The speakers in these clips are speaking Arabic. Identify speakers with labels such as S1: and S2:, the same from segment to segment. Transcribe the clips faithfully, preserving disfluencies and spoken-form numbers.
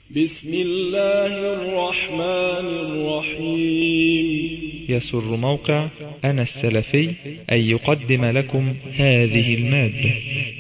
S1: بسم الله الرحمن الرحيم.
S2: يسر موقع أنا السلفي أن يقدم لكم هذه المادة.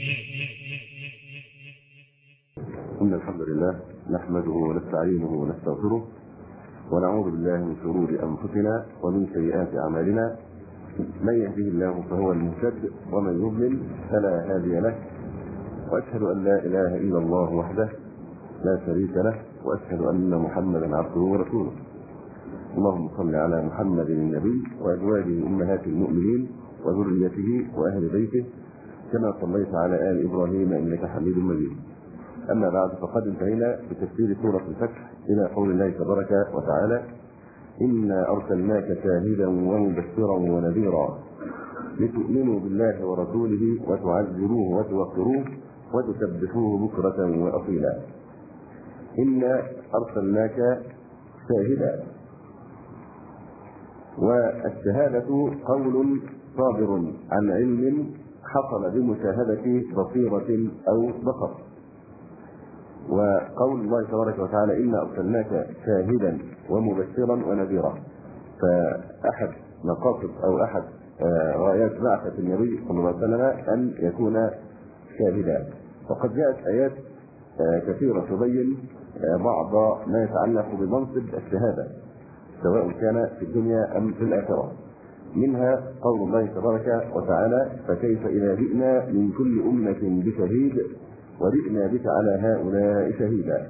S3: إن الحمد لله نحمده ونستعينه ونستغفره ونعوذ بالله من شرور أنفسنا ومن سيئات أعمالنا. من يهده الله فهو المهتد ومن يضلل فلا هادي له، وأشهد أن لا إله إلا الله وحده لا شريك له، وأشهد أن محمدا عبده ورسوله. اللهم صل على محمد النبي وأزواجه أمهات المؤمنين وذريته وأهل بيته كما صليت على آل إبراهيم إنك حميد مجيد. أما بعد، فقد انتهينا بتفسير سورة الفتح إلى قول الله تبارك وتعالى: إنا أرسلناك شاهدا ومبشرا ونذيرا لتؤمنوا بالله ورسوله وتعزروه وتوقروه وتسبحوه بكرة وأصيلا. إنا أرسلناك شاهدا، والشهادة قول صادر عن علم حصل بمشاهدة بصيرة أو بصر. وقول الله تبارك وتعالى: إنا أرسلناك شاهدا ومبشرا ونذيرا، فأحد مقاصد أو أحد غايات بعثة النبي صلى الله عليه وسلم أن يكون شاهدا. وقد جاءت آيات كثيرة تبين بعض ما يتعلق بمنصب الشهادة سواء كان في الدنيا أم في الآخرة. منها قول الله تبارك وتعالى: فكيف إذا جئنا من كل أمة بشهيد وجئنا بك على هؤلاء شهيدا.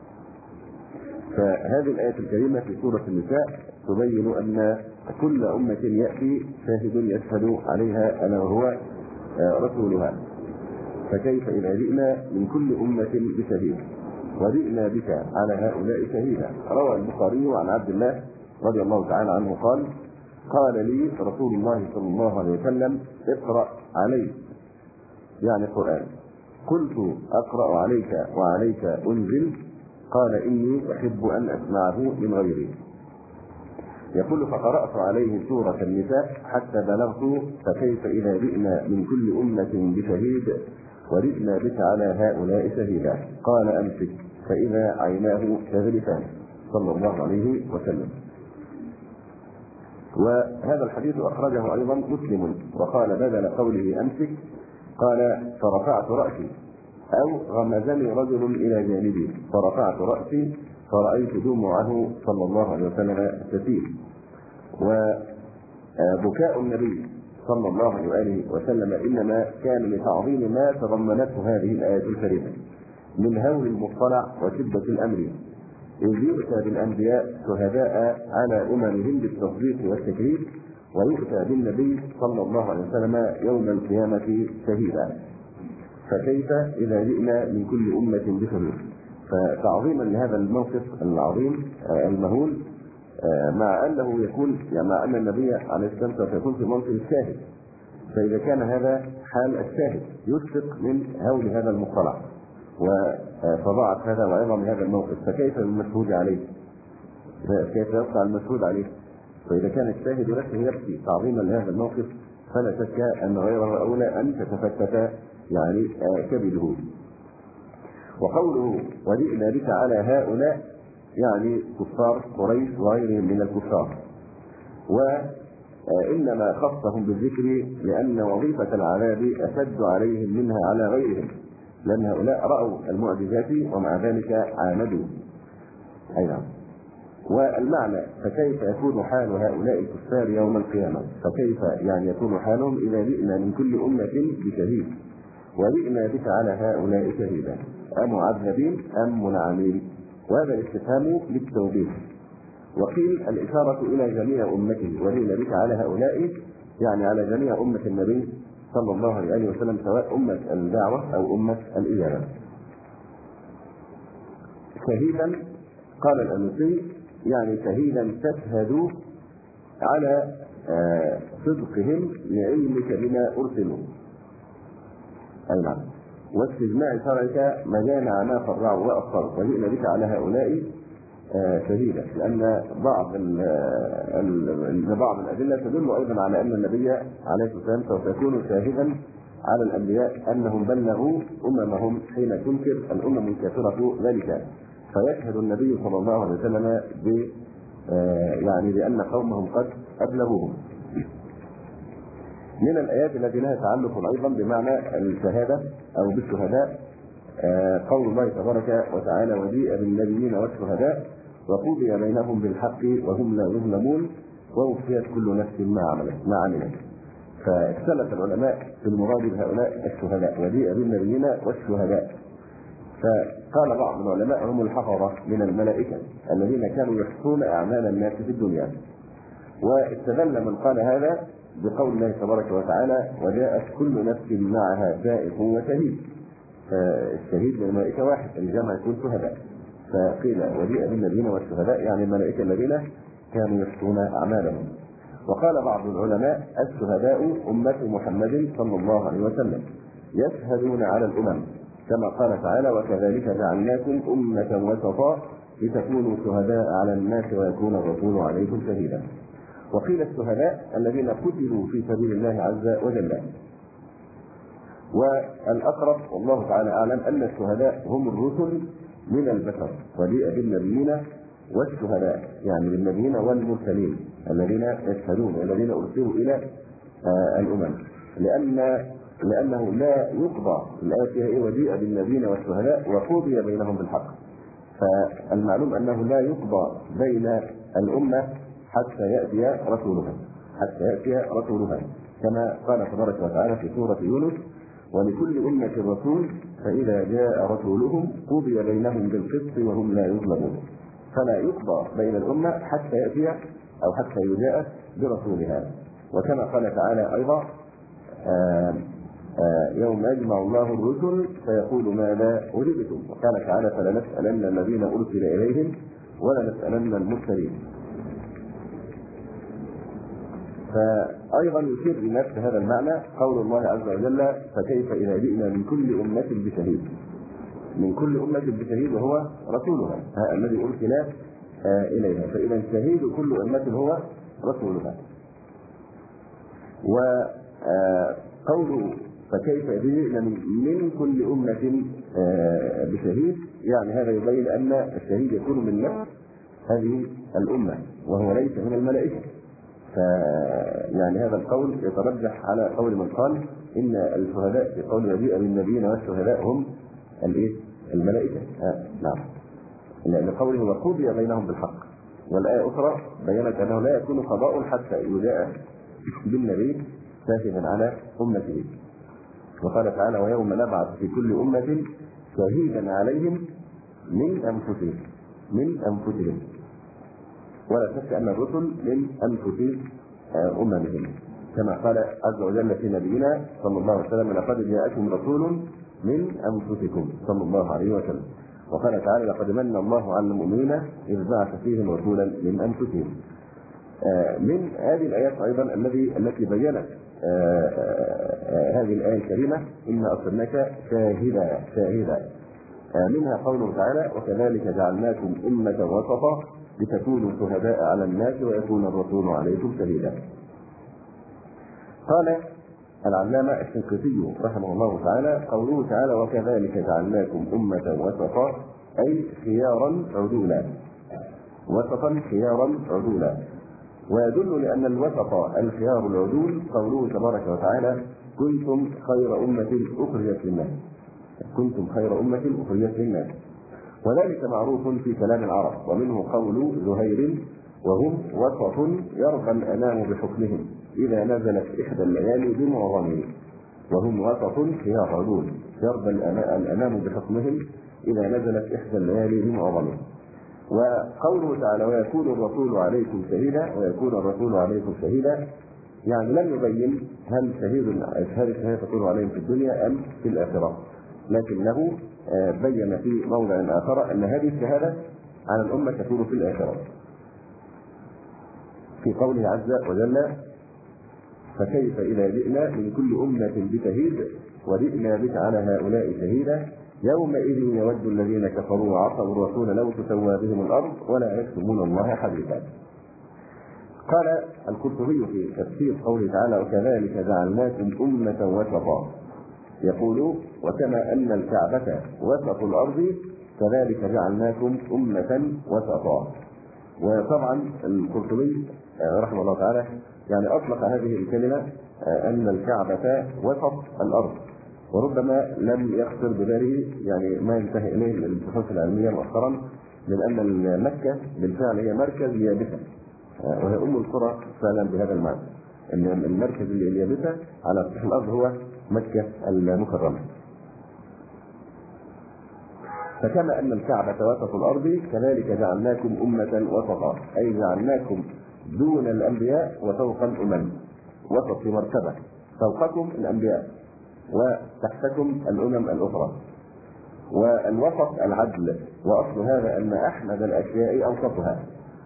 S3: فهذه الآية الكريمة في سورة النساء تبين أن كل أمة يأتي شاهد يشهد عليها ألا وهو رسولها. فكيف إذا جئنا من كل أمة بشهيد وجئنا بك على هؤلاء شهيدا. روى البخاري عن عبد الله رضي الله تعالى عنه قال: قال لي رسول الله صلى الله عليه وسلم: اقرأ علي، يعني القرآن. قلت: أقرأ عليك وعليك أنزل؟ قال: إني أحب أن أسمعه من غيري. يقول: فقرأت عليه سورة النساء حتى بلغت: فكيف إذا جئنا من كل أمة بشهيد وجئنا بك على هؤلاء شهيدا. قال: أمسك، فإذا عيناه تذرفان، صلى الله عليه وسلم. وهذا الحديث أخرجه أيضا مسلم، وقال بدل قوله أمسك قال: فرفعت رأسي، أو غمزني رجل إلى جانبي فرفعت رأسي فرأيت دموعه صلى الله عليه وسلم تسيل. وبكاء النبي صلى الله عليه وسلم إنما كان لتعظيم ما تضمنته هذه الآية الكريمة من هول المطلع وشدة الأمر، إذ يؤتى بالأنبياء شهداء على أممهم بالتصديق والتكذيب، ويؤتى بالنبي صلى الله عليه وسلم يوم القيامة شهيدا. فكيف إذا جئنا من كل أمة بشهيد؟ فتعظيما لهذا الموقف العظيم المهول، مع أنه يكون يعني مع أن النبي عليه الصلاة والسلام سيكون في منصب الشاهد، فإذا كان هذا حال الشاهد يشفق من هول هذا المطلع وفظاعة هذا وعظم هذا الموقف، فكيف بالمشهود عليه؟ كيف يقع المشهود عليه؟ فإذا كان الشاهد نفسه يبكي تعظيما لهذا الموقف، فلا شك أن غيره أولى أن تتفتت يعني كبده. وقوله: وجئنا بك على هؤلاء، يعني كفار قريش وغيرهم من الكفار، وإنما خصهم بالذكر لأن وظيفة العذاب أشد عليهم منها على غيرهم، لأن هؤلاء رأوا المعجزات ومع ذلك عاندوا. أي نعم. والمعنى: فكيف يكون حال هؤلاء الكفار يوم القيامة؟ فكيف يعني يكون حالهم إذا جئنا من كل أمة بشهيد وجئنا بك على هؤلاء شهيدا، أمعذبين أم منعمين؟ وهذا الاستفهام للتوبيخ. وقيل الإشارة إلى جميع أمته، وجئنا بك على هؤلاء يعني على جميع أمة النبي صلى الله عليه وسلم، سواء أمة الدعوة أو أمة الإجابة. شهيدا قال الأنوسي يعني شهيدا تشهد على صدقهم لعلمك بما أرسلوا. أي نعم. واستجماع شرعك مجامع ما فرعوا وأصروا، وجئنا بك على هؤلاء شهيدا، لأن بعض بعض الأدلة تدل أيضا على أن النبي عليه الصلاة والسلام سوف يكون شاهدا على الأنبياء أنهم بلغوا أممهم حين تنكر الأمم الكافرة ذلك، فيشهد النبي صلى الله عليه وسلم ب يعني بأن قومهم قد أبلغوهم. من الآيات التي لها تعلق أيضا بمعنى الشهادة أو بالشهداء قول الله تبارك وتعالى: وجيء بالنبيين والشهداء وقضي بينهم بالحق وهم لا يظلمون ووفيت كل نفس ما عملت ما عملت. فاختلف العلماء في المراد بهؤلاء الشهداء: وجيء بالنبيين والشهداء. فقال بعض العلماء: هم الحفظة من الملائكة الذين كانوا يحصون أعمال الناس في الدنيا. واستدل من قال هذا بقول الله تبارك وتعالى: وجاءت كل نفس معها سائق وشهيد. فالشهيد من الملائكة واحد، الجمع يكون شهداء. فقيل: وجيء بالنبيين والشهداء، يعني الملائكة الذين كانوا يحصون أعمالهم. وقال بعض العلماء: الشهداء أمة محمد صلى الله عليه وسلم يشهدون على الأمم، كما قال تعالى: وكذلك جعلناكم أمة وسطا لتكونوا شهداء على الناس ويكون الرسول عليكم شهيدا. وقيل الشهداء الذين قتلوا في سبيل الله عز وجل. والأقرب والله تعالى أعلم أن الشهداء هم الرسل من البشر، وجيء بالنبيين والشهداء، يعني بالنبيين والمرسلين الذين يشهدون والذين أرسلوا إلى الأمم، لأن لأنه لا يقضى الآية فيها إيه؟ وجيء بالنبيين والشهداء وقضي بينهم بالحق. فالمعلوم أنه لا يقضى بين الأمة حتى يأتي رسولها حتى يأتي رسولها كما قال تبارك وتعالى في سورة يونس: ولكل أمة رسول فإذا جاء رسولهم قضي بينهم بالقسط وهم لا يظلمون. فلا يقضى بين الأمة حتى يأتي أو حتى يجاء برسولها. وكما قال تعالى أيضا: آآ آآ يوم يجمع الله الرسل فيقول ماذا أجبتم. وقال تعالى: فلنسألن الذين أرسل إليهم ولنسألن المرسلين. فأيضا يشير لنفس هذا المعنى قول الله عز وجل: فكيف إذا جئنا من كل أمة بشهيد. من كل أمة بشهيد وهو رسولها الذي أرسل إليها. فإذا شهيد كل أمة هو رسولها. وقول فكيف إذا جئنا من كل أمة بشهيد، يعني هذا يبين أن الشهيد يكون من نفس هذه الأمة وهو ليس من الملائكة. فيعني هذا القول يترجح على قول من قال إن الشهداء في قول وجيء بالنبيين والشهداء هم الايه؟ الملائكة. آه نعم. لأن قوله وقضي بينهم بالحق. والآية أخرى بينت أنه لا يكون قضاء حتى يجاء بالنبي شاهدا على أمته. وقال تعالى: ويوم نبعث في كل أمة شهيدا عليهم من أنفسهم من أنفسهم. ولا شك أن الرسل من أنفس أممهم، كما قال عز وجل في نبينا صلى الله عليه وسلم: لقد جاءكم رسول من أنفسكم صلى الله عليه وسلم. وقال تعالى: لقد من الله على المؤمنين إذ بعث فيهم رسولا من أنفسهم. من هذه الآيات أيضا الذي التي بينت هذه الآية الكريمة: إنا أرسلناك شاهدا شاهدا. منها قوله تعالى: وكذلك جعلناكم أمة وسطا لتكونوا شهداء على الناس ويكون الرسول عليكم شهيدا. قال العلامة الشنقيطي رحمه الله تعالى: قوله تعالى: وكذلك جعلناكم أمة وسطا، أي خيارا عدولا. وسطا خيارا عدولا. ويدل لأن الوسط الخيار العدول قوله تبارك وتعالى: كنتم خير أمة أخرجت للناس. كنتم خير أمة أخرجت للناس. وذلك معروف في كلام العرب، ومنه قول زهير: وهم وسط يرضى الأنام بحكمهم إذا نزلت إحدى الليالي بمعظمهم. وهم وسط خيار عدول يرضى الأنام بحكمهم إذا نزلت إحدى الليالي بمعظمهم. وقوله تعالى: ويكون الرسول عليكم شهيدا ويكون الرسول عليكم شهيدا، يعني لم يبين هل شهيد هل الشهادة تكون عليهم في الدنيا أم في الآخرة، لكنه بين في موضع آخر أن هذه الشهادة على الأمة تكون في الآخرة، في قوله عز وجل: فكيف إذا جئنا من كل أمة بشهيد وجئنا بك على هؤلاء شهيدا يومئذ يود الذين كفروا وعصوا الرسول لو تسوى بهم الأرض ولا يكتمون الله حديثا. قال القرطبي في تفسير قوله تعالى: وكذلك جعلناكم أمة وسطا، يقول: وكما أن الكعبة وسط الأرض كذلك جعلناكم أمة وسطا. وطبعا القرطبي رحمه الله تعالى يعني أطلق هذه الكلمة أن الكعبة وسط الأرض، وربما لم يخطر بباله يعني ما ينتهي إليه البحوث العلمية مؤخرا من أن مكة بالفعل هي مركز يابسة، وهي أم القرى فعلا بهذا المعنى، أن المركز اليابسة على سطح الأرض هو مكة المكرمة. فكما أن الكعبة وسط الأرض كذلك جعلناكم أمة وسطا، أي جعلناكم دون الأنبياء وفوق الأمم، وسط في مرتبة، فوقكم الأنبياء وتحتكم الأمم الأخرى. والوسط العدل، وأصل هذا أن أحمد الأشياء أوسطها.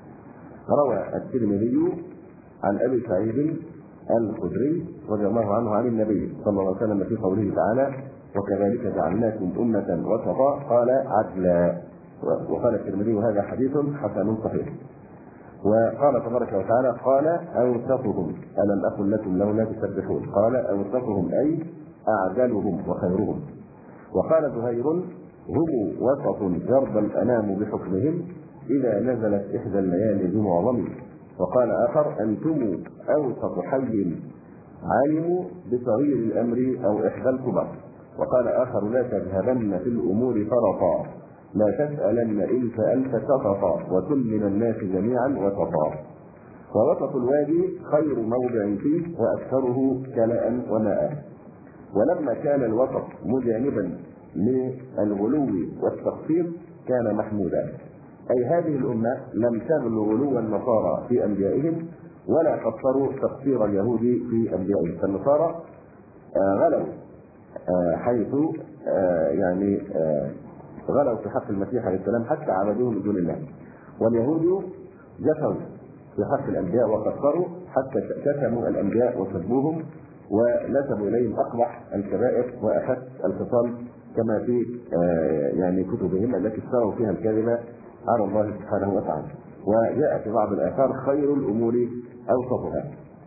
S3: روى الترمذي عن أبي سعيد الخدري رضي الله عنه عن النبي صلى الله عليه وسلم في قوله تعالى: وكذلك جعلناكم أمة وسطا، قال عدلا. وقال الترمذي هذا حديث حسن صحيح. وقال تبارك وتعالى: قال أوسطهم، ألم أقل لكم لولا تسبحون، قال أوسطهم أي أعدلهم وخيرهم. وقال زهير: هم وسط جرب الأنام بحكمهم إذا نزلت إحدى الليالي بمعظم. وقال آخر: أنتم أوسط حي علموا بصغير الأمر أو إحدى الكبر. وقال آخر: لا تذهبن في الأمور فرطا، لا تسألن إن سألت سقطا، وكن من الناس جميعا وسطا. ووسط الوادي خير موضع فيه وأكثره كلاء وماء. ولما كان الوسط مجانبا للغلو والتقصير كان محمودا، أي هذه الأمة لم تغلو غلو النصارى في أنبيائهم ولا قصروا تقصير اليهود في أنبيائهم. فالنصارى غلوا حيث يعني غلوا في حق المسيح عليه السلام حتى عبدوه من دون الله، واليهود جفوا في حق الأنبياء وقصروا حتى شتموا الأنبياء وسبوهم ونسبوا إليهم أقبح الكبائر وأخف الخصال كما في يعني كتبهم التي افتروا فيها الكذبة على الله سبحانه وتعالى. وجاء في بعض الآثار: خير الأمور أوسطها.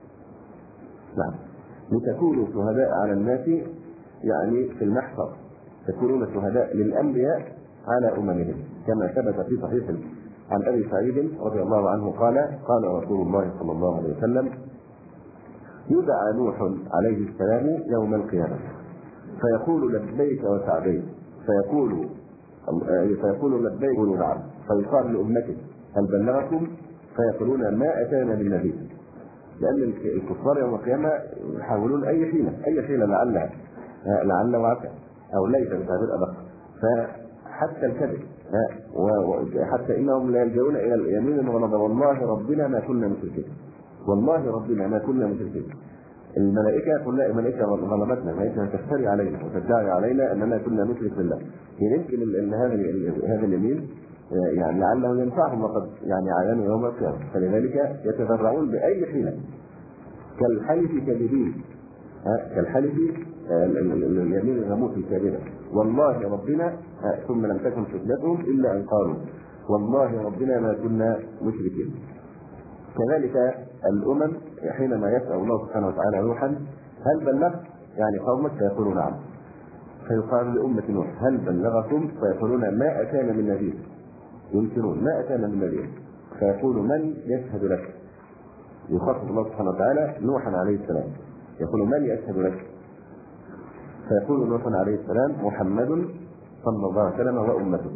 S3: نعم، لتكونوا شهداء على الناس، يعني في المحشر تكونون شهداء للأنبياء على أممهم، كما ثبت في صحيح عن أبي سعيد رضي الله عنه قال: قال رسول الله صلى الله عليه وسلم: يدعى نوح عليه السلام يوم القيامة فيقول لبيك وسعديك، فيقول فيقول لبيك ونعم، فيقال لأمته: هل بلغكم؟ فيقولون: ما أتانا بالنبي. لأن الكفار يوم القيامة يحاولون أي حيلة أي حيلة لعلها لعل وعسى أو ليس بتعبير أدق، فحتى الكذب، وحتى إنهم لا يلجؤون إلى اليمين ونظر: والله ربنا ما كنا مشركين، والله ربنا ما كنا مشركين. الملائكة يقول: لا، الملائكة ظلمتنا، الملائكة تفتري علينا وتدعي علينا أننا كنا نشرك بالله. يمكن أن هذا هذا اليمين يعني لعله ينفعهم وقد يعني عيانوا يوم القيامة، فلذلك يتذرعون بأي حيلة كالحلف كاذبين، كالحلف اليمين الغموس الكاذبة: والله ربنا، ثم لم تكن حجتهم إلا أن قالوا: والله ربنا ما كنا مشركين. كذلك الأمم حينما يسأل الله سبحانه وتعالى نوحا: هل بلغت؟ يعني قومك، فيقولون: نعم. فيقال لأمة نوح: هل بلغكم؟ فيقولون: ما أتانا من نذير. ينكرون: ما أتانا من نذير. فيقول: من يشهد لك؟ يخاطب الله سبحانه وتعالى نوحا عليه السلام، يقول: من يشهد لك؟ فيقول نوح عليه السلام: محمد صلى الله عليه وسلم وأمته.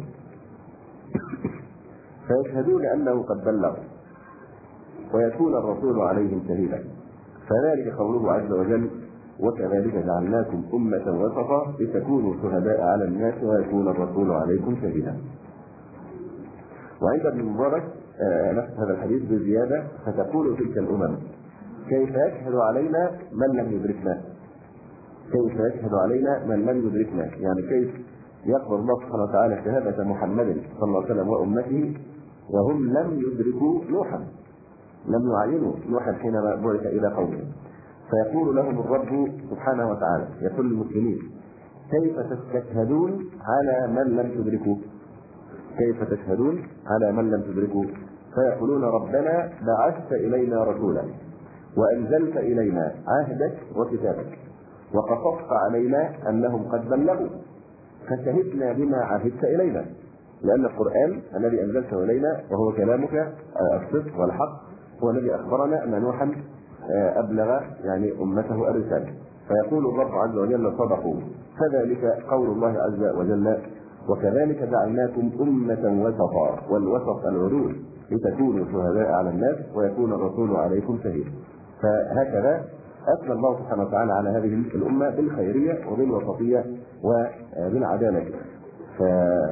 S3: فيشهدون أنه قد بلغ، ويكون الرسول عليهم شهيدا. فذلك قوله عز وجل: وكذلك جعلناكم أمة وسطا لتكونوا شهداء على الناس ويكون الرسول عليكم شهيدا. وعند ابن المبارك نفس هذا الحديث بزيادة: فتقول تلك الأمم: كيف يشهد علينا من لم يدركنا؟ كيف يشهد علينا من لم يدركنا؟ يعني كيف يقبل الله سبحانه وتعالى شهادة محمد صلى الله عليه وسلم وأمته وهم لم يدركوا نوحا، لم يعينوا نوحا حينما بعث إلى قومه. فيقول لهم الرب سبحانه وتعالى، يقول للمسلمين: كيف تشهدون على من لم تدركوا؟ كيف تشهدون على من لم تدركوا؟ فيقولون: ربنا بعثت إلينا رسولا وأنزلت إلينا عهدك وكتابك وقصصت علينا أنهم قد بلغوا فشهدنا بما عهدت إلينا. لأن القرآن الذي أنزلته إلينا وهو كلامك الصدق والحق هو الذي أخبرنا أن نوحا أبلغ يعني أمته الرسالة. فيقول الرب عز وجل صدقوا، فذلك قول الله عز وجل وكذلك جعلناكم أمة وسطا، والوسط العدول لتكونوا شهداء على الناس ويكون الرسول عليكم شهيدا. فهكذا أثنى الله سبحانه وتعالى على هذه الأمة بالخيرية وبالوسطية وبالعدالة. ف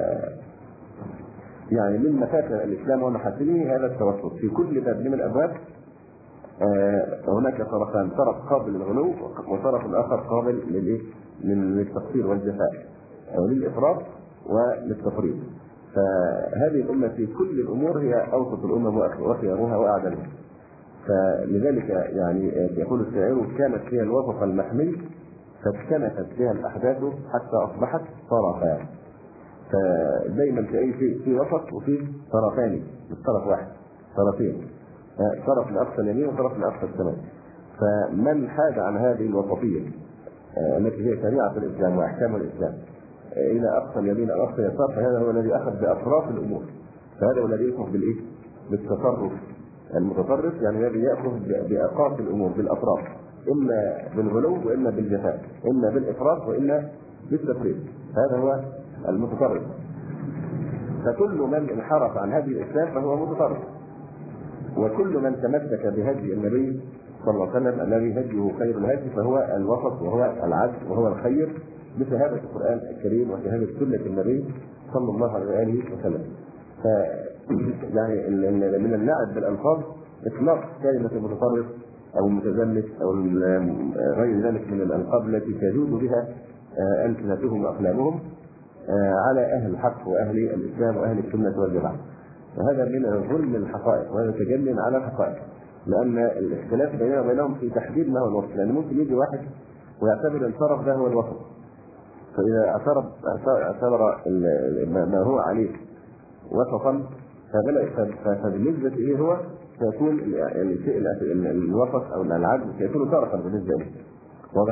S3: يعني من مفاتن الإسلام ومحاسنه هذا التوسط في كل باب من الأبواب. هناك طرفان، طرف قابل للغلو وطرف الآخر قابل للتقصير والجفاء أو للإفراط وللتفريط. فهذه الأمة في كل الأمور هي أوسط الأمة وخيارها وأعدلها. فلذلك يعني يقول الشاعر كانت هي الوسط المحمي فاكتنفت بها الأحداث حتى أصبحت طرفا. فدايما في أي شيء في وسط وفي طرفان، مش طرف واحد، طرفين، طرف لأقصى اليمين وطرف لأقصى الشمال. فمن حاد عن هذه الوسطية التي هي شريعة الإسلام وأحكام الإسلام إلى أقصى اليمين أو أقصى اليسار فهذا هو الذي أخذ بأطراف الأمور. فهذا هو الذي يأخذ بالإيه؟ بالتصرف المتطرف، يعني الذي يأخذ بأقاصي الأمور بالأطراف، إما بالغلو وإما بالجفاء، إما بالإفراط وإما بالتفريط. هذا هو المتطرف. فكل من انحرف عن هدي الإسلام فهو متطرف، وكل من تمسك بهدي النبي صلى الله عليه وسلم الذي هديه خير الهدي فهو الوسط وهو العدل وهو الخير بشهادة القرآن الكريم وشهادة سنة النبي صلى الله عليه وسلم. ف يعني من اللعب بالألفاظ إطلاق كلمة المتطرف أو المتزمت أو غير ذلك من الألقاب التي تجود بها ألسنتهم وأقلامهم على أهل الحق وأهل الإسلام وأهل السنة والجماعة. وهذا من ظلم الحقائق وهذا تجنن على الحقائق، لأن الاختلاف بيننا وبينهم في تحديد ما هو الوسط. لأن ممكن يجي واحد ويعتبر الطرف ده هو الوسط، فإذا اعتبر اعتبر ما هو عليه وسطا فبالنسبة إليه هو سيكون الشيء الوسط أو العدل سيكون طرفا بالنسبة له. واضح؟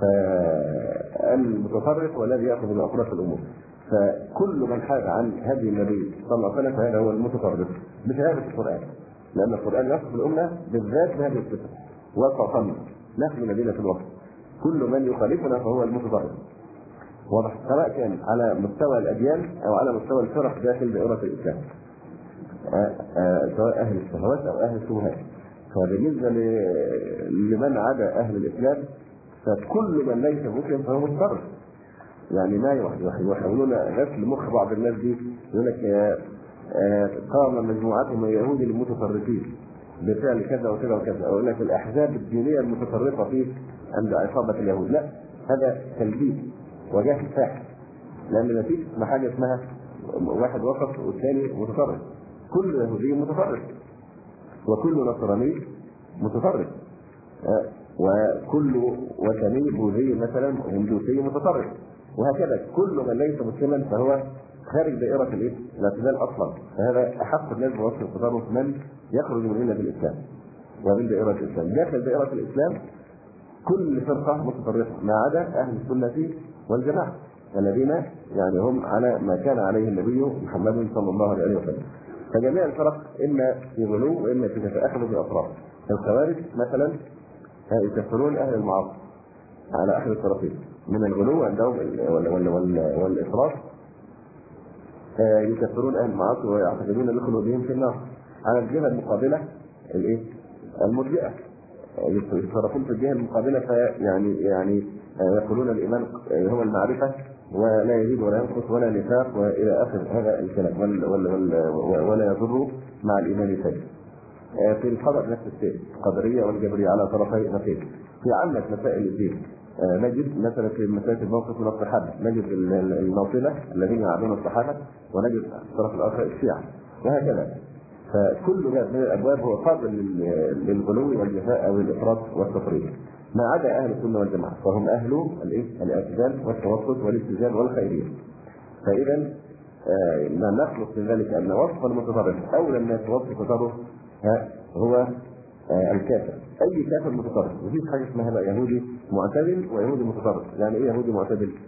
S3: فالمتطرف هو الذي يأخذ بأطراف الأمور. فكل من حاد عن هدي النبي صلى الله عليه وسلم فهذا هو المتطرف بشهادة القرآن، لأن القرآن يصف الأمة بالذات بهذه الصفة وسطا، نحن مدينة الوسط. كل من يخالفنا فهو المتطرف. واضح؟ سواء كان على مستوى الأديان أو على مستوى الفرق داخل دائرة الإسلام، آآ آآ سواء أهل الشهوات أو أهل الشبهات. فبالنسبة لمن عدا أهل الإسلام فكل من ليس مسلم فهو متطرف. يعني ما يحاولون غسل مخ بعض الناس دي، يقول لك قام مجموعات من اليهود المتطرفين بفعل كذا وكذا وكذا، او يقول لك الاحزاب الدينيه المتطرفه فيه عند عصابه اليهود. لا، هذا تلبيس وجهل فاحش، لان ما فيش حاجه اسمها واحد وسط والثاني متطرف. كل يهودي متطرف وكل نصراني متطرف وكل وثني بوذي مثلا هندوسي متطرف، وهكذا كل من ليس مسلما فهو خارج دائرة الايه؟ الاعتدال اصلا. فهذا احق الناس بوصف التطرف من يخرج من ملة الاسلام ومن دائرة الاسلام. داخل دائرة الاسلام كل فرقة متطرفة ما عدا اهل السنة والجماعة الذين يعني هم على ما كان عليه النبي محمد صلى الله عليه وسلم. فجميع الفرق اما في غلو واما في تتأخذ باطراف. الخوارج مثلا يكفرون اهل المعاصي على احد الطرفين من الغلو عندهم والافراط، يكفرون اهل المعاصي ويعتقدون ان خلودهم في النار. على الجهه المقابله الايه؟ المرجئه يتصرفون في الجهه المقابله، فيعني يعني يقولون الايمان هو المعرفه ولا يزيد ولا ينقص ولا نفاق والى اخر هذا الكلام، ولا يضر مع الايمان شيء. في القدر نفس الشيء، القدريه والجبريه على طرفي نقيض. في عامه مسائل الدين نجد مثلا في مسائل الموقف من الصحابه نجد الناصله الذين يعبدون الصحابه، ونجد الطرف الاخر الشيعه، وهكذا. فكل باب من الابواب هو قابل للغلو والجفاء او الافراط والتفريط ما عدا اهل السنه والجماعه، فهم اهل الاعتدال والتوسط والاتزان والخيريه. فاذا ما نخلص من ذلك ان وصف المتطرف اولى الناس وصف التطرف هو الكافر. اي كافر متطرف، مفيش حاجه اسمها بقى يهودي معتدل ويهودي متطرف. يعني ايه يهودي معتدل؟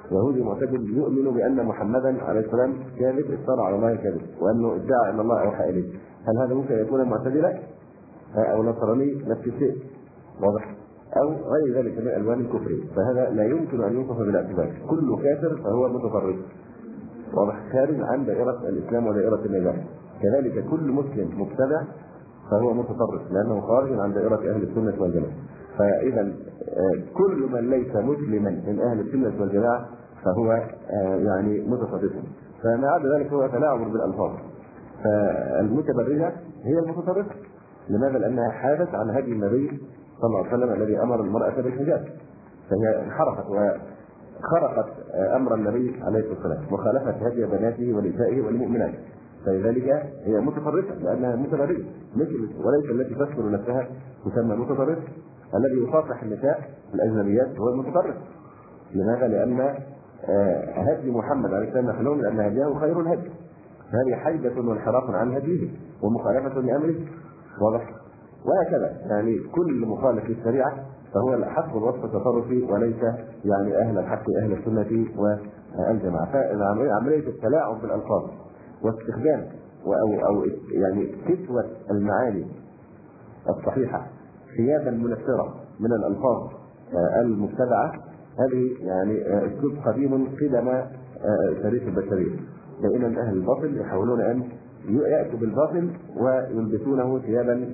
S3: يهودي معتقد يؤمن بأن محمدا عليه السلام كاذب افترى على الله كذب، وأنه ادعى أن الله أوحى إليه. هل هذا ممكن يكون معتدلا؟ أو نصراني نفس الشيء، واضح؟ أو غير ذلك من ألوان الكفر، فهذا لا يمكن أن يوصف بالاعتبار. كل كافر فهو متطرف، واضح، خارج عن دائرة الإسلام ودائرة النجاة. كذلك كل مسلم مبتدع فهو متطرف لأنه خارج عن دائرة أهل السنة والجماعة. فإذا كل من ليس مسلما من أهل السنة والجماعة فهو يعني متطرف. فما عدا ذلك هو تلاعب بالألفاظ. فالمتبرجة هي المتطرفة. لماذا؟ لأنها حادت عن هدي النبي صلى الله عليه وسلم الذي أمر المرأة بالحجاب، فهي انحرفت وخرقت أمر النبي عليه الصلاة والسلام وخالفت هدي بناته ونسائه والمؤمنات، فلذلك هي متطرفة لأنها متبرجة، مثل وليس التي تذكر نفسها تسمى متطرف. الذي يصافح النساء الأجنبيات هو المتطرف. لماذا؟ لأن هدي محمد عليه السلام محلول لأن هديه خير الهدي، فهذه حيدة وانحراف عن هديه ومخالفة لأمره، واضح؟ وهكذا يعني كل مخالف للشريعة فهو الأحق بالوصف التطرفي وليس يعني أهل الحق أهل السنة والجماعة. فعملية التلاعب بالألفاظ واستخدام أو أو يعني كسوة المعاني الصحيحة ثيابا منفرة من الألفاظ المبتدعة، هذه يعني أسلوب قديم قدم تاريخ البشرية. دائما أهل الباطل يحاولون أن يأتوا بالباطل ويلبسونه ثيابا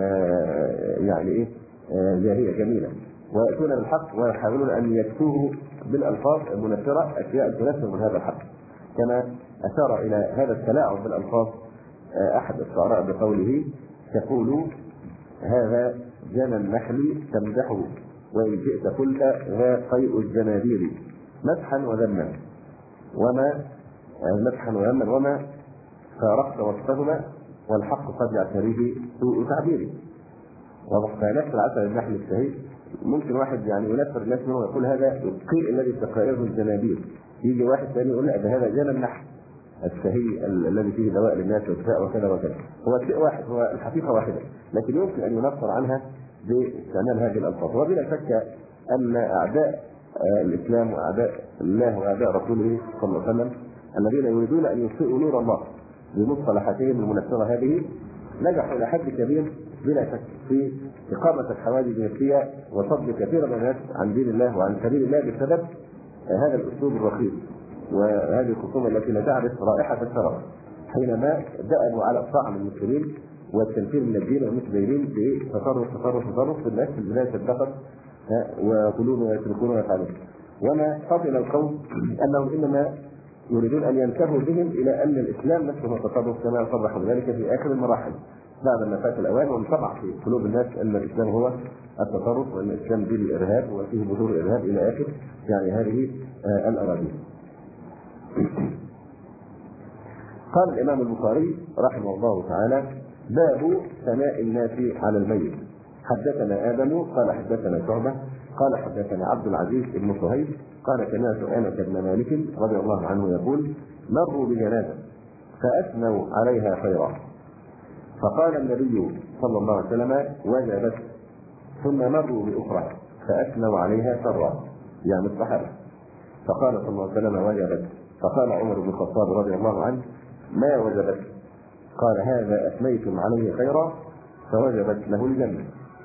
S3: يعني إيه جاهية جميلة، ويأتون بالحق ويحاولون أن يكسوه بالألفاظ المنفرة أشياء تنفر من هذا الحق. كما أشار إلى هذا التلاعب بالألفاظ أحد الشعراء بقوله: تقول هذا جنى النحل تمدحه وإن شئت قلت ذا قيء الزنادير مدحا وذما وما مدحا وذما وما فارقت وصفهما والحق قد يعتريه سوء تعبيري. وفنفس العسل النحل الشهيد ممكن واحد يعني ينفر الناس منه ويقول هذا القيء الذي تقائره الزنادير، يجي واحد ثاني يقول لا ده هذا جنى النحل الشهي الذي فيه دواء للناس والشفاء وكذا وكذا. هو شيء واحد، هو الحقيقه واحده، لكن يمكن ان ينفر عنها باستعمال هذه الالفاظ. وبلا شك ان اعداء الاسلام واعداء الله واعداء رسوله صلى الله عليه وسلم الذين يريدون ان يطفئوا نور الله بمصطلحاتهم المنفره هذه نجحوا الى حد كبير بلا شك في اقامه الحواجز النفسيه وصد كثير من الناس عن دين الله وعن سبيل الله بسبب هذا الاسلوب الرخيص وهذه الخصومه التي لا تعرف رائحه الشرف، حينما دأبوا على الطعن المسلمين والتنفير من الدين والمتدينين بتصرف تصرف تصرف في الناس اللي لا صدقت ويقولون ويتركون ويفعلون. وما قتل القوم انهم انما يريدون ان ينتهوا بهم الى ان الاسلام نفسه هو التصرف كما صرحوا بذلك في اخر المراحل بعد ما فات الاوان، وانطبع في قلوب الناس ان الاسلام هو التصرف وان الاسلام دين الارهاب وفيه بذور الارهاب الى اخر يعني هذه آه الاراضي. قال الامام البخاري رحمه الله تعالى: باب ثناء الناس على الميت. حدثنا ادم قال حدثنا شعبه قال حدثنا عبد العزيز بن صهيب قال سمعت انس بن مالك رضي الله عنه يقول: مروا بجنازه فاثنوا عليها خيرا، فقال النبي صلى الله عليه وسلم: وجبت. ثم مروا باخرى فاثنوا عليها شرا، يعني الصحابه، فقال صلى الله عليه وسلم: وجبت. فقال عمر بن الخطاب رضي الله عنه: ما وجبت؟ قال: هذا اثنيتم عليه خيرا فوجبت له الجنه،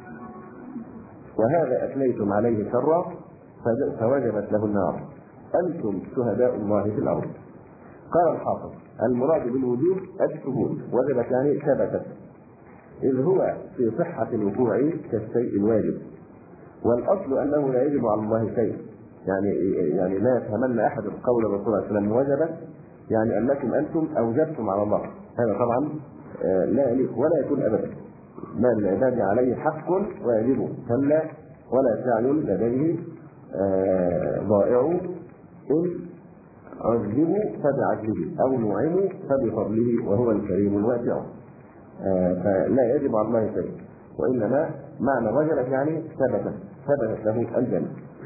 S3: وهذا اثنيتم عليه شرا فوجبت له النار، انتم شهداء الله في الارض. قال الحافظ: المراد بالوجوب الثبوت، وجبت يعني ثبتت، اذ هو في صحه الوقوع كالشيء الواجب، والاصل انه لا يجب على الله شيء، يعني يعني لا يفهمن احد القول الرسول صلى الله عليه وسلم وجبت يعني انكم انتم اوجبتم على الله، هذا طبعا لا يليق ولا يكون ابدا. ما للعباد عليه حق ويجب، كلا ولا سعي لديه ضائع، ان عذبوا فبعدله او نعموا فبفضله وهو الكريم الواسع. فلا يجب على الله شيء، وانما معنى وجبت يعني ثبتت ثبتت له الجنه.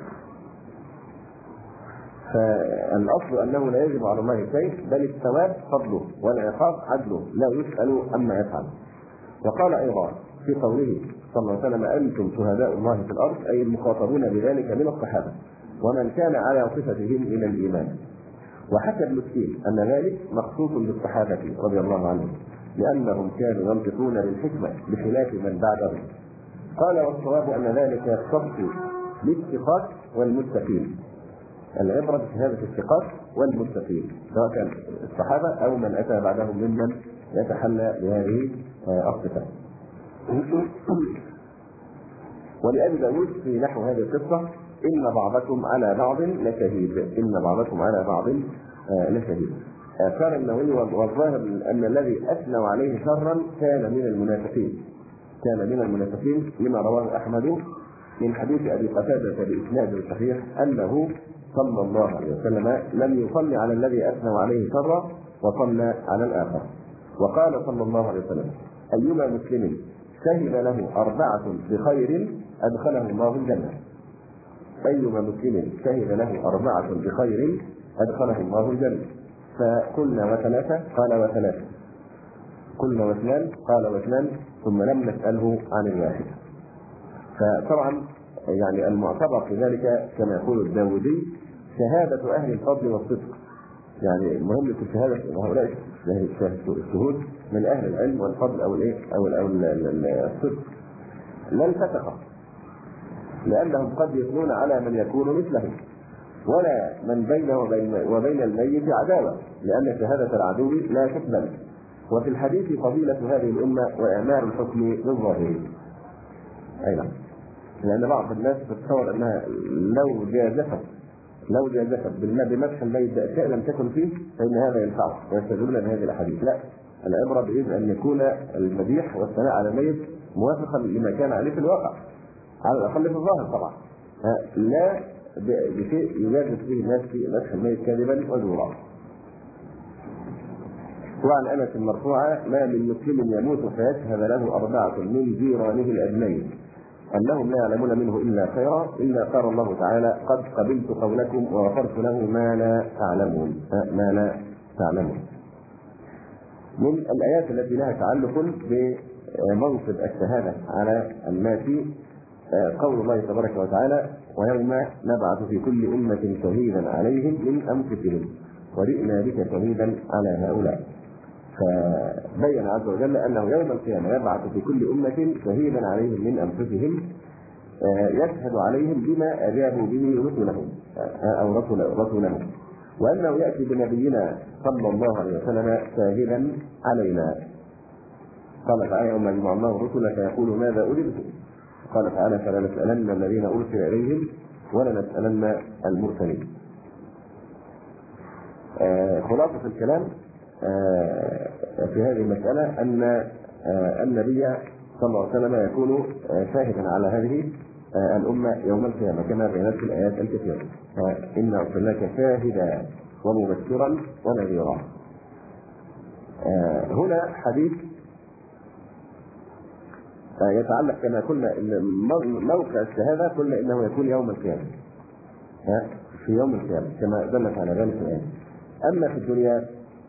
S3: فالاصل انه لا يجب على الله شيء، بل الثواب فضله والعقاب عدله، لا يسال عما يفعل. وقال ايضا في قوله صلى الله عليه وسلم: انتم شهداء الله في الارض، اي المخاطبون بذلك من الصحابه، ومن كان على صفتهم من الإيمان. وحكى ابن السين أن ذلك مخصوص بالصحابة رضي الله عنهم لأنهم كانوا ينطقون بالحكمة بخلاف من بعدهم. قال والصواب أن ذلك يختص بالثقات والمتقين، العبرة بشهادة الثقات والمتقين سواء كان الصحابة أو من أتى بعدهم ممن يتحلى بهذه الصفات. ولأبي داود في نحو هذه القصة إن بعضكم على بعض لشهيد، إن بعضكم على بعض لشهيد. قال النووي والظاهر أن الذي أثنوا عليه شرا كان من المنافقين، كان من المنافقين لما رواه أحمد من حديث أبي قتادة بإسناد صحيح أنه صلى الله عليه وسلم لم يصلي على الذي أثنوا عليه شرا وصلى على الآخر. وقال صلى الله عليه وسلم أيما مسلم شهد له أربعة بخير أدخله الله الجنة، أيما مسلم شهد له أربعة بخير أدخله الله الجنة. فقلنا وثلاثة قال وثلاثة، قلنا واثنان قال واثنان، ثم لم نسأله عن الواحد. فطبعا يعني المعتبر في ذلك كما يقول الداودي شهادة أهل الفضل والصدق، يعني المهم في شهادة هؤلاء الشهود من أهل العلم والفضل أو الإيه أو أو الصدق لا الفتقة، لأنهم قد يثنون على من يكون مثلهم، ولا من بينه وبين, وبين الميت عداوة، لأن شهادة العدو لا تقبل. وفي الحديث فضيلة هذه الأمة وإعمال الحكم للظاهرين. أي نعم، لأن بعض الناس تتصور أنها لو جازفت لو جازفت بمدح الميت بأشياء لم تكن فيه فإن هذا ينفعه ويستدلون بهذه الأحاديث. لا، العبرة بإذن أن يكون المديح والثناء على الميت موافقا لما كان عليه في الواقع، على الأقل في الظاهر طبعا، لا بشيء يجازف فيه الناس في مدح الميت كذبا وزورا. وعن أنس مرفوعة ما من مسلم يموت فيشهد له أربعة من جيرانه الأدنين أنهم لا يعلمون منه إلا خيرا إلا قال الله تعالى قد قبلت قولكم وغفرت له ما لا تعلمون ما لا تعلمون. من الآيات التي لها تعلق بمنصب الشهادة على الناس قول الله تبارك وتعالى ويوم نبعث في كل أمة شهيدا عليهم من أنفسهم وجئنا بك شهيدا على هؤلاء. فبين عز وجل أنه يوم القيامة يبعث في كل أمة شهيدا عليهم من أنفسهم يشهد عليهم بما أجابوا به رسلهم أو رسلهم، وأنه يأتي بنبينا صلى الله عليه وسلم شاهدا علينا. قال تعالى يوم يجمع الله الرسل فيقول ماذا أجبتم، قال تعالى فلا نسألن الذين أرسل إليهم ولا نسألن المرسلين. خلاصة الكلام في هذه المسألة أن النبي صلى الله عليه وسلم يكون شاهدا على هذه الأمة يوم القيامة كما بينت في الآيات الكثيرة إنا أرسلناك شاهدا ومبشرا ونذيرا. هنا حديث يتعلق كما قلنا موقع الشهادة قلنا إنه يكون يوم القيامة في يوم القيامة كما دلت على ذلك الآية. أما في الدنيا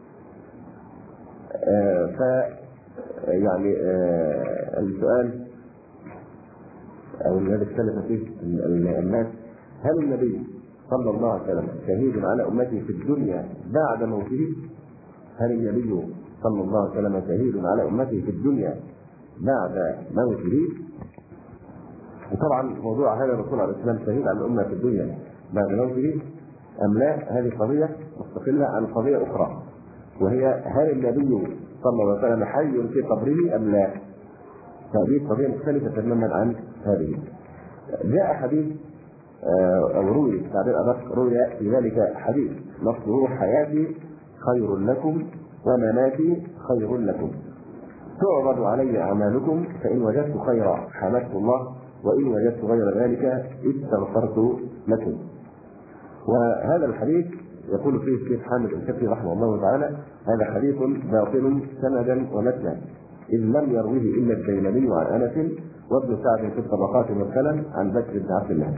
S3: آه ف يعني آه السؤال أو الذي اختلف فيه الناس هل النبي صلى الله عليه وسلم شهيد على أمته في الدنيا بعد موته؟ هل النبي صلى الله عليه وسلم شهيد على أمته في الدنيا بعد موته؟ وطبعا موضوع هذا الرسول عليه السلام شهيد على الأمة في الدنيا بعد موته أم لا، هذه قضية مستقلة عن قضية أخرى، وهي هل النبي صلى الله عليه وسلم حي في قبره أم لا؟ هذه قضية مختلفة تماما عن هذه. جاء حديث أو روي تعبير أدق روي في ذلك حديث لفظه حياتي خير لكم ومماتي خير لكم تعرض علي أعمالكم فإن وجدت خيرا حمدت الله وإن وجدت غير ذلك استغفرت لكم. وهذا الحديث يقول فيه الشيخ حامد الشافعي رحمه الله تعالى هذا حديث باطل سندا ومتنا إذ لم يروه إلا الديلمي عن أنس وابن سعد في الطبقات مرسلا عن بكر بن عبد الله.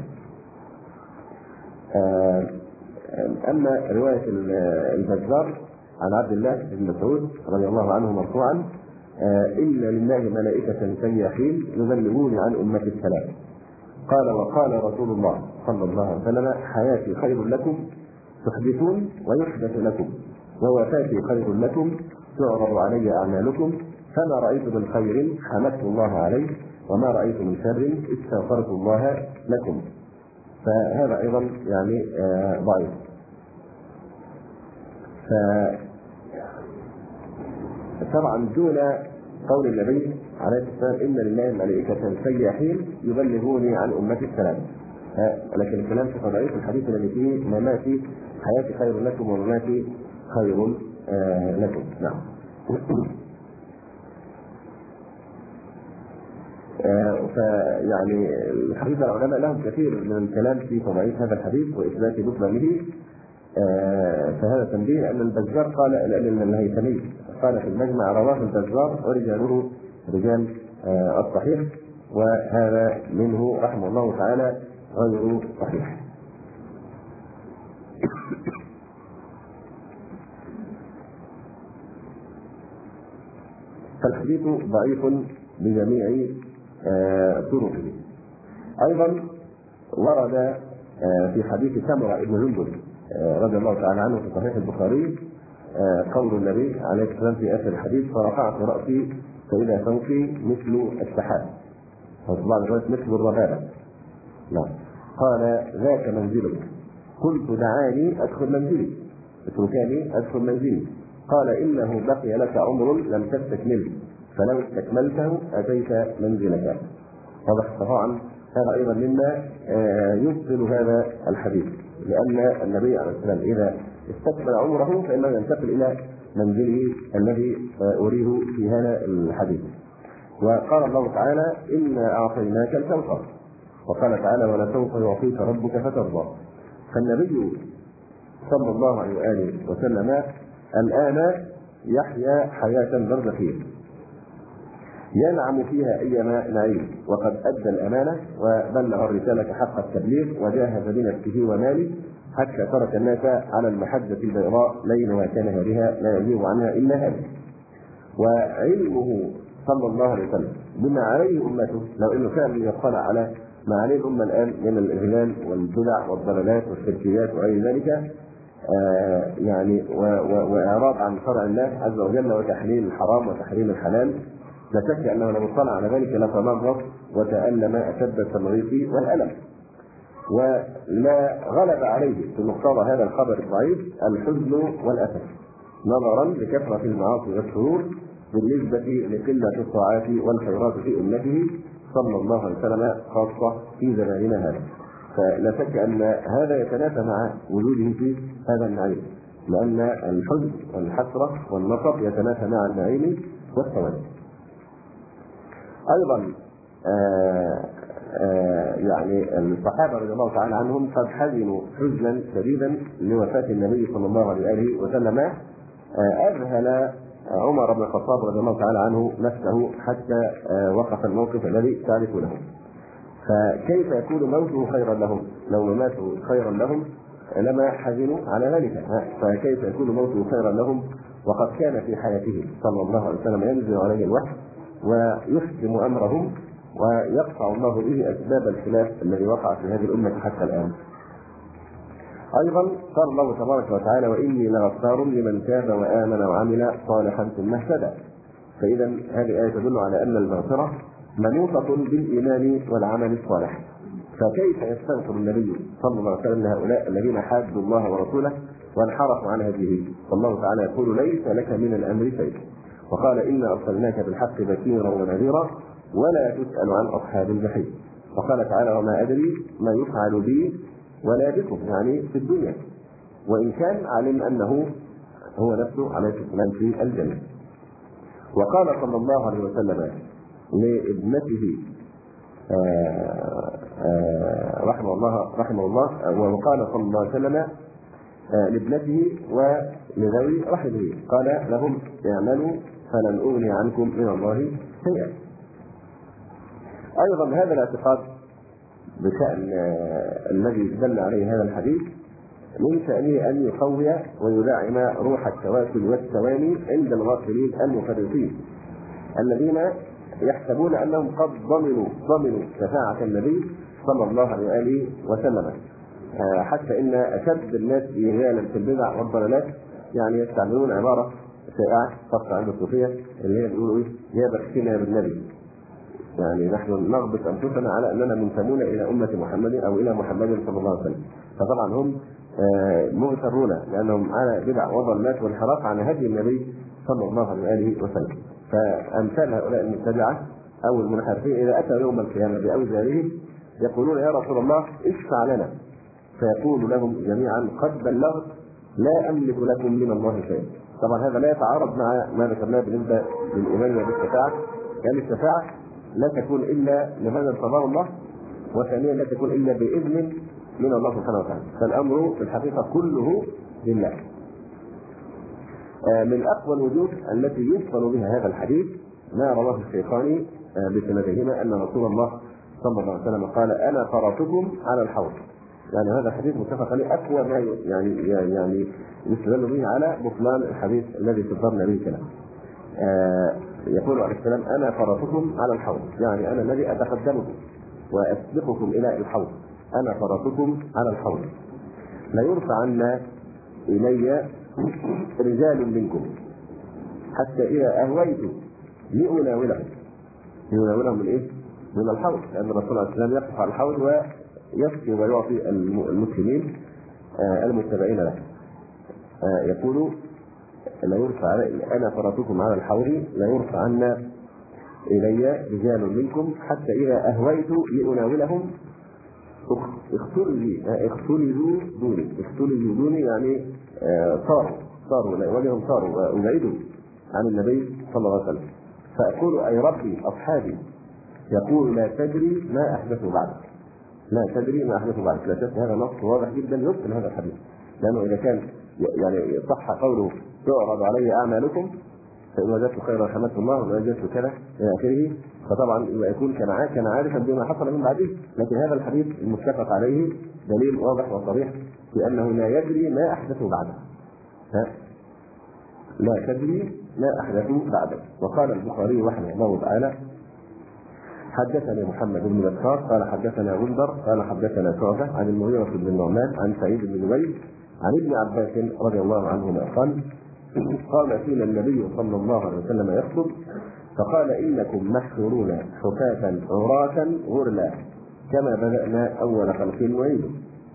S3: أما رواية البزار عن عبد الله بن مسعود رضي الله عنه مرفوعا إن لله ملائكة سياحين يبلغون عن أمة السلام قال وقال رسول الله صلى الله عليه وسلم: حياتي خير لكم تحدثون ويحدث لكم، ووفاتي خير لكم تعرض علي أعمالكم، فما رأيت من خير حمدت الله عليه، وما رأيت من شر استغفرت الله لكم. فهذا أيضا يعني ضعيف. طبعا دون قول النبي عليه الصلاة والسلام: إن لله ملائكة سياحين يبلغوني عن أمتي السلام. لكن الكلام في ضعيف الحديث الذي فيه: مماتي حياتي خير لكم ومماتي خير لكم. نعم. فيعني الحديث العلماء لهم كثير من الكلام في تضعيف هذا الحديث وإثبات بطلانه. فهذا تنبيه أن البزار قال أن الهيثمي قال في المجمع: رواه البزار ورجاله رجال الصحيح، وهذا منه رحمه الله تعالى غير صحيح. فالحديث ضعيف بجميع طرقه. أيضا ورد في حديث سمرة بن جندب رضي الله تعالى عنه في صحيح البخاري قول النبي عليه الصلاة والسلام في آخر الحديث: فرفعت رأسي فإذا فوقي مثل السحاب، وطبعا مثل الربابة. نعم. قال: ذاك منزلك. قلت: دعاني أدخل منزلي، اتركاني أدخل منزلي. قال: إنه بقي لك عمر لم تستكمله، فلو استكملته أتيت منزلك. واضح. طبعا هذا أيضا مما يبطل هذا الحديث، لأن النبي عليه الصلاة والسلام إذا استكمل عمره فإنه ينتقل إلى منزله الذي أريه في هذا الحديث. وقال الله تعالى: إنا أعطيناك الكوثر، وقال تعالى: ولسوف يعطيك ربك فترضى. فالنبي صلى الله عليه وآله وسلم الآن يحيا حياة برزخية ينعم فيها أيما نعيم، وقد أدى الأمانة وبلغ الرسالة حق التبليغ وجاهد بنفسه وماله حتى ترك الناس على المحجة البيضاء ليلها كنهارها لا يزيغ عنها إلا هالك. وعلمه صلى الله عليه وسلم بما عليه أمته، لو أنه كان يطلع على ما عليه الأمة الآن من الإغلال والبدع والضلالات والشركيات وغير ذلك، آه يعني وإعراض عن شرع الله عز وجل وتحليل الحرام وتحريم الحلال، لا شك أنه لو اطلع على ذلك لتمرض وتألم أشد التمريض والألم. ولا غلب عليه في مقتضى هذا الخبر الضعيف الحزن والأسف، نظرا لكثرة المعاصي والشرور بالنسبة لقلة الطاعات والخيرات في أمته صلى الله عليه وسلم، خاصة في زماننا هذا. فلا شك أن هذا يتنافى مع وجوده في هذا النعيم، لأن الحزن والحسرة والنصب يتنافى مع النعيم والثواب. أيضا آآ آآ يعني الصحابة رضي الله تعالى عنهم قد حزنوا حزنا شديدا لوفاة النبي صلى الله عليه وسلم، أذهل عمر بن الخطاب رضي الله تعالى عنه نفسه حتى وقف الموقف الذي تعرفونه. فكيف يكون موته خيرا لهم؟ لو ماتوا خيرا لهم لما حزنوا على ذلك، فكيف يكون موته خيرا لهم وقد كان في حياته صلى الله عليه وسلم ينزل عليه الوحي ويحكم أمرهم ويقطع الله به أسباب الخلاف الذي وقع في هذه الأمة حتى الآن. أيضا قال الله تبارك وتعالى: وإني لغفار لمن تاب وآمن وعمل صالحا ثم اهتدى. فإذا هذه الآية تدل على أن المغفرة منوطة بالإيمان والعمل الصالح. فكيف يستغفر النبي صلى الله عليه وسلم لهؤلاء الذين حادوا الله ورسوله وانحرفوا عن هديه؟ والله تعالى يقول: ليس لك من الأمر شيء. وقال: إنا أرسلناك بالحق بشيرا ونذيرا ولا تسأل عن أصحاب الجحيم. وقال تعالى: وما أدري ما يفعل بي ولا بكم، يعني في الدنيا، وإن كان علم أنه هو نفسه عليه السلام في الجنة. وقال صلى الله عليه وسلم لابنته آآ آآ رحمه الله رحمه الله وقال صلى الله عليه وسلم لابنته ولذوي رحمه، قال لهم: اعملوا فلن أغني عنكم من الله شيئا. أيضا هذا الاعتقاد بشأن الذي دل عليه هذا الحديث من شأنه أن يقوي ويدعم روح التواكل والتواني عند الغافلين المفرطين الذين يحسبون أنهم قد ضمنوا ضمنوا شفاعة النبي صلى الله عليه وآله وسلم. حتى إن أشد الناس إغيالا في البدع والضلالات يعني يستعملون عبارة شائعة خاصة عند الصوفية اللي هي بيقولوا إيه؟ يا بختنا يا بالنبي. يعني نحن نغبط أنفسنا على أننا منتمون إلى أمة محمد أو إلى محمد صلى الله عليه وسلم. فطبعا هم مغترون لأنهم على بدع وضلالات وانحراف عن هدي النبي صلى الله عليه وآله وسلم. فأمثال هؤلاء المبتدعة أو المنحرفين إذا أتى يوم القيامة بأوزارهم يقولون يا رسول الله اشفع لنا، فيقول لهم جميعا قد بلغت لا أملك لكم من الله شيئا. طبعا هذا لا يتعارض مع ما ذكرناه بالنسبة للإيمان بالشفاعة، يعني الشفاعة لا تكون إلا لمن ارتضاه الله، وثانيا لا تكون إلا بإذن من الله سبحانه وتعالى. فالأمر في الحقيقة كله لله. من أقوى الوجوه التي يفصل بها هذا الحديث ما رواه الشيخاني بسندهما أن رسول الله صلى الله عليه وسلم قال أنا فرطكم على الحوض. يعني هذا الحديث متفق عليه أقوى ما يعني يعني يستدل به على بطلان الحديث الذي صدرنا به كلام. آه يقول عليه السلام أنا فرطكم على الحوض، يعني أنا الذي أتقدمكم وأسبقكم إلى الحوض، أنا فرطكم على الحوض. لا يرفع عنا إلي رجال منكم حتى إذا أهويت لأناولهم لأناولهم من إيه؟ من الحوض، لأن الرسول عليه السلام يقف على الحوض ويسقي ويعطي المسلمين المتبعين له. يقول لا يرفع أنا فرطكم على الحوض لا يرفع عنا إلي رجال منكم حتى إذا أهويت لأناولهم اختلجوا دوني. اختلجوا دوني يعني صاروا صاروا وجههم صاروا وابعدوا عن النبي صلى الله عليه وسلم. فأقول أي ربي أصحابي، يقول لا تدري ما أحدثوا بعدك، لا تدري ما أحدثوا بعدك. لا شك هذا نص واضح جدا يبطل هذا الحديث، لأنه إذا كان يعني صح قوله تعرض علي أعمالكم فإن وجدت خيرا حمدت الله وإن وجدت كذا إلى آخره، فطبعا يكون كان كان عارفا بما حصل من بعده. لكن هذا الحديث المتفق عليه دليل واضح وصريح في أنه لا يدري ما أحدثوا بعده. ها؟ لا تدري ما أحدثوا بعدك. وقال البخاري رحمه الله تعالى حدثنا محمد بن بشار قال حدثنا غندر قال حدثنا شعبة عن المغيرة بن النعمان عن سعيد بن جبير عن ابن عباس رضي الله عنهما قال قال فينا النبي صلى الله عليه وسلم يخطب فقال إنكم محشورون حفاة عراة غرلا كما بدأنا أول خلق نعيده،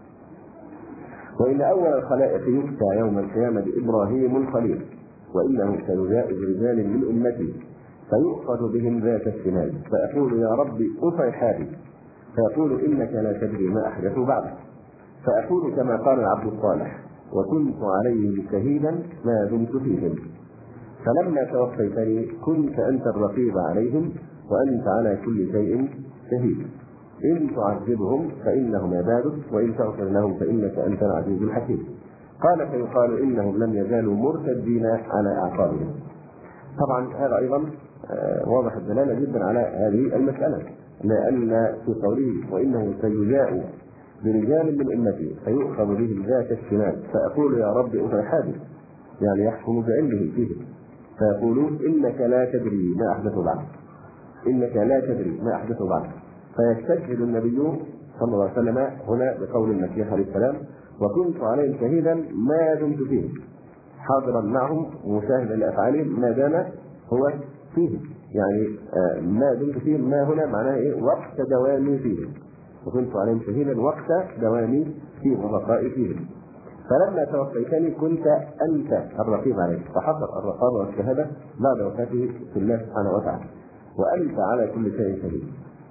S3: وإن أول الخلائق يفتى يوم القيامة إبراهيم الخليل، وإنه سيجاء برجال من أمتي فيؤخذ بهم ذات الشمال فأقول يا ربي أصيحابي، فيقول إنك لا تدري ما أحدثوا بعدك، فأقول كما قال العبد الصالح وكنت عليهم شهيدا ما دمت فيهم، فلما توفيتني كنت أنت الرقيب عليهم وأنت على كل شيء شهيد، إن تعذبهم فإنهم عبادك وإن تغفر لهم فإنك أنت العزيز الحكيم. قال فيقال إنهم لم يزالوا مرتدين على أعقابهم. طبعا هذا أيضا واضح الدلالة جدا على هذه المسألة، لأن في قوله وإنه سيجاء برجال من أمتي فيؤخذ بهم ذات الشمال فأقول يا رب أصيحابي، يعني يحكم بعلمه فيه، فيقولون إنك لا تدري ما أحدث بعدك، إنك لا تدري ما أحدث بعدك. فيستشهد النبي صلى الله عليه وسلم هنا بقول المسيح عليه السلام وكنت عليهم شهيدا ما دمت فيه، حاضرا معهم مشاهدا لأفعالهم ما دام هو فيه، يعني ما دمت فيه ما هنا معناه إيه؟ وقت دوامي فيه، وكنت عليهم شهيدا وقت دوامي فيه وبقائي فيه، فلما توفيتني كنت أنت الرقيب عليه، فحصل الرقابة والشهادة بعد وفاته في الله سبحانه وتعالى، وأنت على كل شيء شهيد.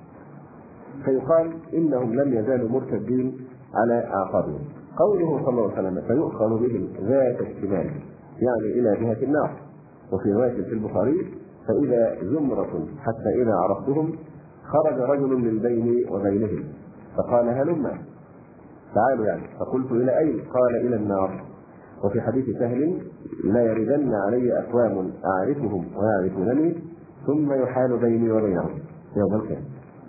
S3: فيقال إنهم لم يزالوا مرتدين على أعقابهم. قوله صلى الله عليه وسلم فيؤخذ بهم ذات الشمال يعني إلى جهة النار، وفي رواية في البخاري فإذا زمرة حتى إذا عرفتهم خرج رجل من بيني وبينهم فقال هلما تعالوا يعني، فقلت إلى أين؟ قال إلى النار. وفي حديث سهل لا يردن علي أقوام أعرفهم ويعرفونني ثم يحال بيني وبينهم يوم القيامة.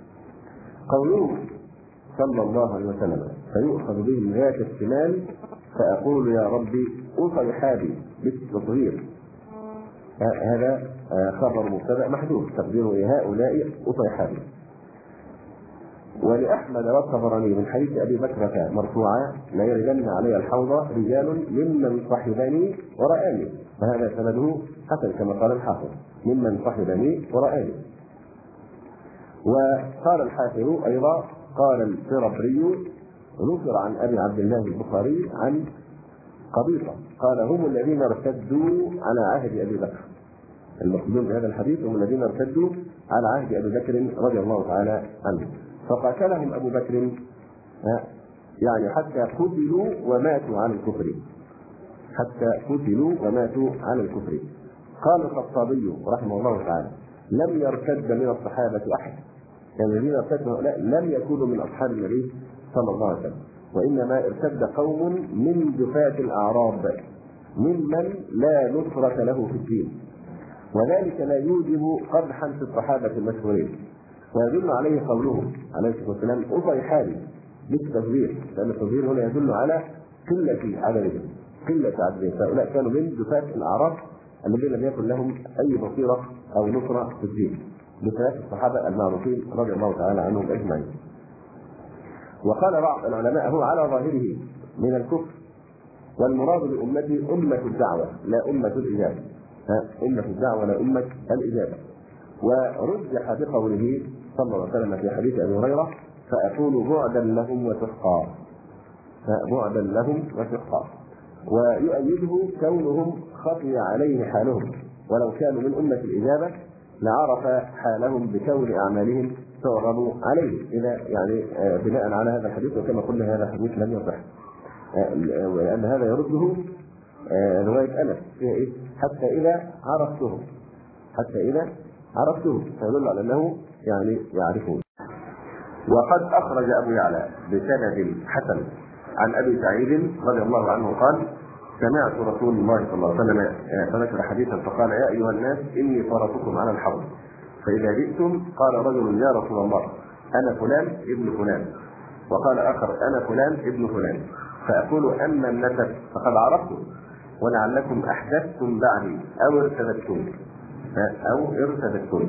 S3: قوله صلى الله عليه وسلم فيؤخذ بهم ذات الشمال فأقول يا ربي أصيحابي بالتصغير، هذا خبر مبتدأ محذوف تقديره هؤلاء أصيحابي. ولأحمد والطبراني من حديث أبي بكرة مرفوعا: لا يردن علي الحوض رجال ممن صحبني ورآني، فهذا سنده حسن كما قال الحافظ، ممن صحبني ورآني. وقال الحافظ أيضا قال الفربري نصر عن أبي عبد الله البخاري عن قبيصة قال: هم الذين ارتدوا على عهد أبي بكر. المقصودون بهذا الحديث هم الذين ارتدوا على عهد أبي بكر رضي الله تعالى عنه، فقاتلهم أبو بكر يعني حتى قتلوا وماتوا على الكفر، حتى قتلوا وماتوا على الكفر. قال الخطابي رحمه الله تعالى: لم يرتد من الصحابة أحد، يعني الذين ارتدوا هؤلاء لم يكونوا من أصحاب النبي صلى الله عليه وسلم، وإنما ارتد قوم من جفاة الأعراب ممن لا نصرة له في الدين، وذلك لا يوجب قدحا في الصحابة المشهورين. ويدل عليه قوله عليه الصلاة والسلام: أصيحان بالتصغير، لأن التصغير هنا يدل على قلة عددهم، قلة عددهم، فهؤلاء كانوا من جفاة الأعراب الذين لم يكن لهم أي بصيرة أو نصرة في الدين، جفاة الصحابة المعروفين رضي الله تعالى عنهم أجمعين. وقال بعض العلماء: هو على ظاهره من الكفر، والمراد بأمتي أمة الدعوة لا أمة الإجابة، أمة الدعوة لا أمة الإجابة. ورجح بقوله صلى الله عليه وسلم في حديث أبي هريرة: فأكون بعدا لهم وسحقا، بعدا لهم وسحقا. ويؤيده كونهم خفي عليه حالهم، ولو كانوا من أمة الإجابة لعرف حالهم بكون أعمالهم تعرض عليه، إذا يعني بناء على هذا الحديث. وكما قلنا هذا الحديث لم يصح، لأن هذا يرده رواية أنس فيها إيه؟ حتى إذا عرفتهم، حتى إذا عرفتهم، فيدل على أنه يعني يعرفون. وقد أخرج أبو يعلى بسند حسن عن أبي سعيد رضي الله عنه قال: سمعت رسول الله صلى الله عليه وسلم فذكر حديثا فقال: يا أيها الناس إني فرطكم على الحوض، فإذا جئتم قال رجل: يا رسول الله أنا فلان ابن فلان، وقال آخر: أنا فلان ابن فلان، فأقول: أما النسب فقد عرفته، ولعلكم أحدثتم بعدي أو ارتدتم أو ارتدتم.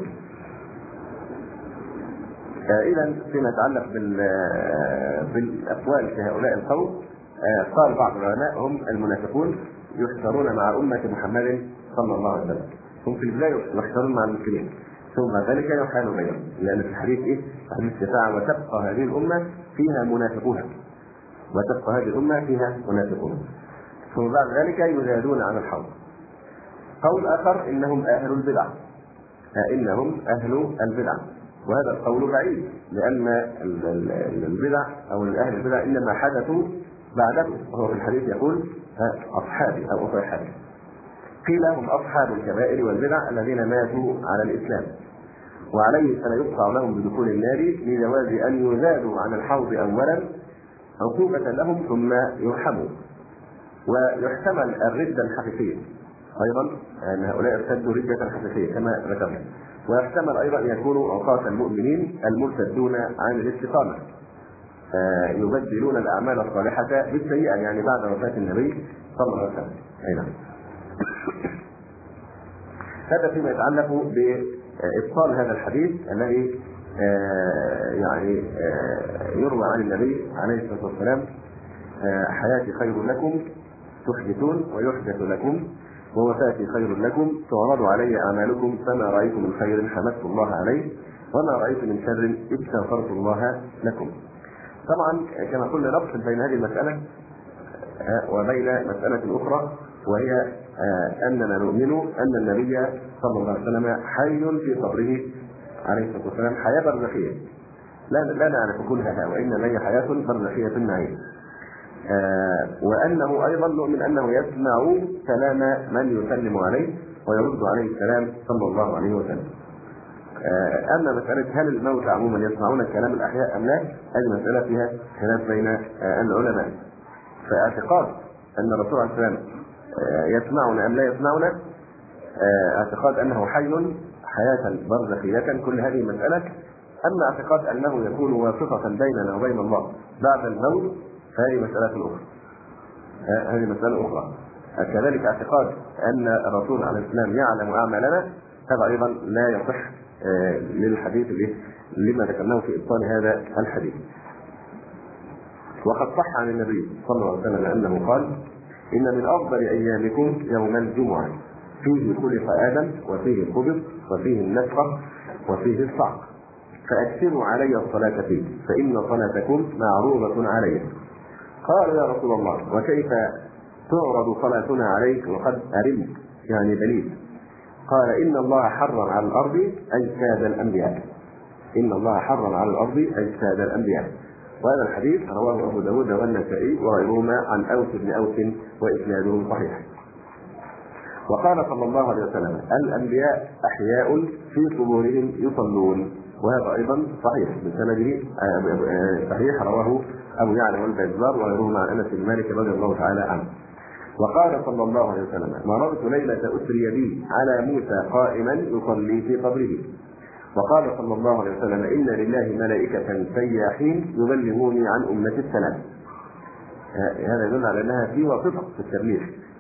S3: إذا فيما يتعلق بالأقوال في هؤلاء القوم، قال بعض العلماء: هم المنافقون يحشرون مع أمة محمد صلى الله عليه وسلم، هم في البداية يحشرون مع المسلمين، ثم ذلك يحال بينهم، لأن في الحديث إيه؟ حديث الشفاعة: وتبقى هذه الأمة فيها منافقون، وتبقى هذه الأمة فيها منافقون، ثم بعد ذلك يزادون عن الحوض. قول آخر: إنهم أهل البدع، إنهم أهل البدع، وهذا القول بعيد، لأن البدع أو أهل البدع إنما حدثوا بعده، وهو في الحديث يقول: أصحابي أو أصحابي. قيل: هم أصحاب الكبائر والبدع الذين ماتوا على الإسلام، وعليه سيقطع لهم بدخول النار لجواز أن يزادوا عن الحوض أولا عقوبة لهم ثم يرحموا. ويحتمل الردة الحقيقية أيضا، أن هؤلاء ارتدوا ردة حقيقية كما ذكرنا، ويحتمل أيضا أن يكونوا أوقات المؤمنين المرتدون عن الاستقامة، يبدلون الأعمال الصالحة بالسيئة، يعني بعد وفاة النبي صلى الله عليه وسلم. أيضا هذا فيما يتعلق بإبطال هذا الحديث الذي يعني يروى عن النبي عليه الصلاة والسلام: حياتي خير لكم تحدثون ويحدث لكم، ووفاتي خير لكم تعرض علي أعمالكم، فما رأيت من خير حمدت الله عليه، وما رأيت من شر استغفرت الله لكم. طبعا كما قلنا نفصل بين هذه المسألة وبين مسألة أخرى، وهي أننا نؤمن أن النبي صلى الله عليه وسلم حي في قبره عليه الصلاة والسلام حياة برزخية، لا لا نعرف كلها، وإنما هي حياة برزخية في النعيم. آه وأنه أيضا نؤمن أنه يسمع كلام من يسلم عليه ويرد عليه السلام صلى الله عليه وسلم. آه أما مسألة هل الموتى عموما يسمعون كلام الأحياء أم لا، هذه مسألة فيها خلاف بين آه العلماء. فاعتقاد أن الرسول عليه السلام آه يسمعنا أم لا يسمعنا، آه اعتقاد أنه حي حياة برزخية، كل هذه مسألة. أما اعتقاد أنه يكون واسطة بيننا وبين الله بعد الموت فهذه مسألة أخرى، هذه مسألة أخرى. كذلك اعتقاد أن الرسول عليه السلام يعلم أعمالنا، هذا أيضا لا يصح للحديث لما ذكرناه في إبطال هذا الحديث. وقد صح عن النبي صلى الله عليه وسلم أنه قال: إن من أفضل أيامكم يوم الجمعة، فيه خلق آدم وفيه القبض وفيه النفخة وفيه الصعق، فأكثروا علي الصلاة فيه فإن صلاتكم معروضة علي. قال: يا رسول الله، وكيف تعرض صلاتنا عليك وقد أرمت يعني بليد؟ قال: إن الله حرم على الأرض أجساد الأنبياء. إن الله حرم على الأرض أجساد الأنبياء. وهذا الحديث رواه أبو داود والنسائي وغيرهما عن أوس بن أوس وإسناده صحيح. وقال صلى الله عليه وسلم: الأنبياء أحياء في قبورهم يصلون. وهذا أيضا صحيح بسنده صحيح، رواه أبو يعلى والبزار وغيرهما عن أنس بن مالك رضي الله تعالى عنه. وقال صلى الله عليه وسلم: مررت ليلة أسري بي على موسى قائما يصلي في قبره. وقال صلى الله عليه وسلم: إن لله ملائكة سياحين يبلغوني عن أمة السلام. هذا يدل على أنها في واسطة في التبليغ.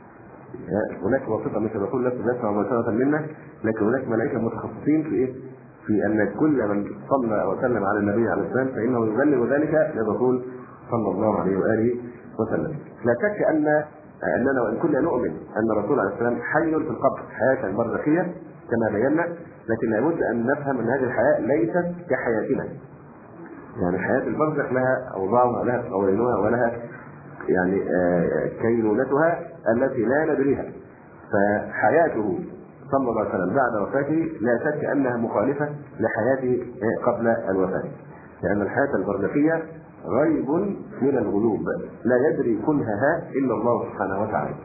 S3: هناك واسطة مثل ما يقول لك نسمع مباشرة منا، لكن هناك ملائكة متخصصين في إيه؟ في أن كل من صلى وسلم على النبي عليه السلام فإنه يبلغ ذلك للرسول صلى الله عليه وآله وسلم. لا شك أن أننا وإن كنا نؤمن أن الرسول عليه السلام حي في القبر حياة برزخية كما بينا، لكن لابد أن نفهم أن هذه الحياة ليست كحياتنا. يعني حياة البرزخ لها أوضاعها ولها قوانينها ولها يعني كينونتها التي لا ندريها. فحياته صلى الله عليه وسلم بعد وفاته لا شك أنها مخالفة لحياته قبل الوفاة، لأن الحياة البرزخية غيب من الغيوب لا يدري كنهها إلا الله سبحانه وتعالى.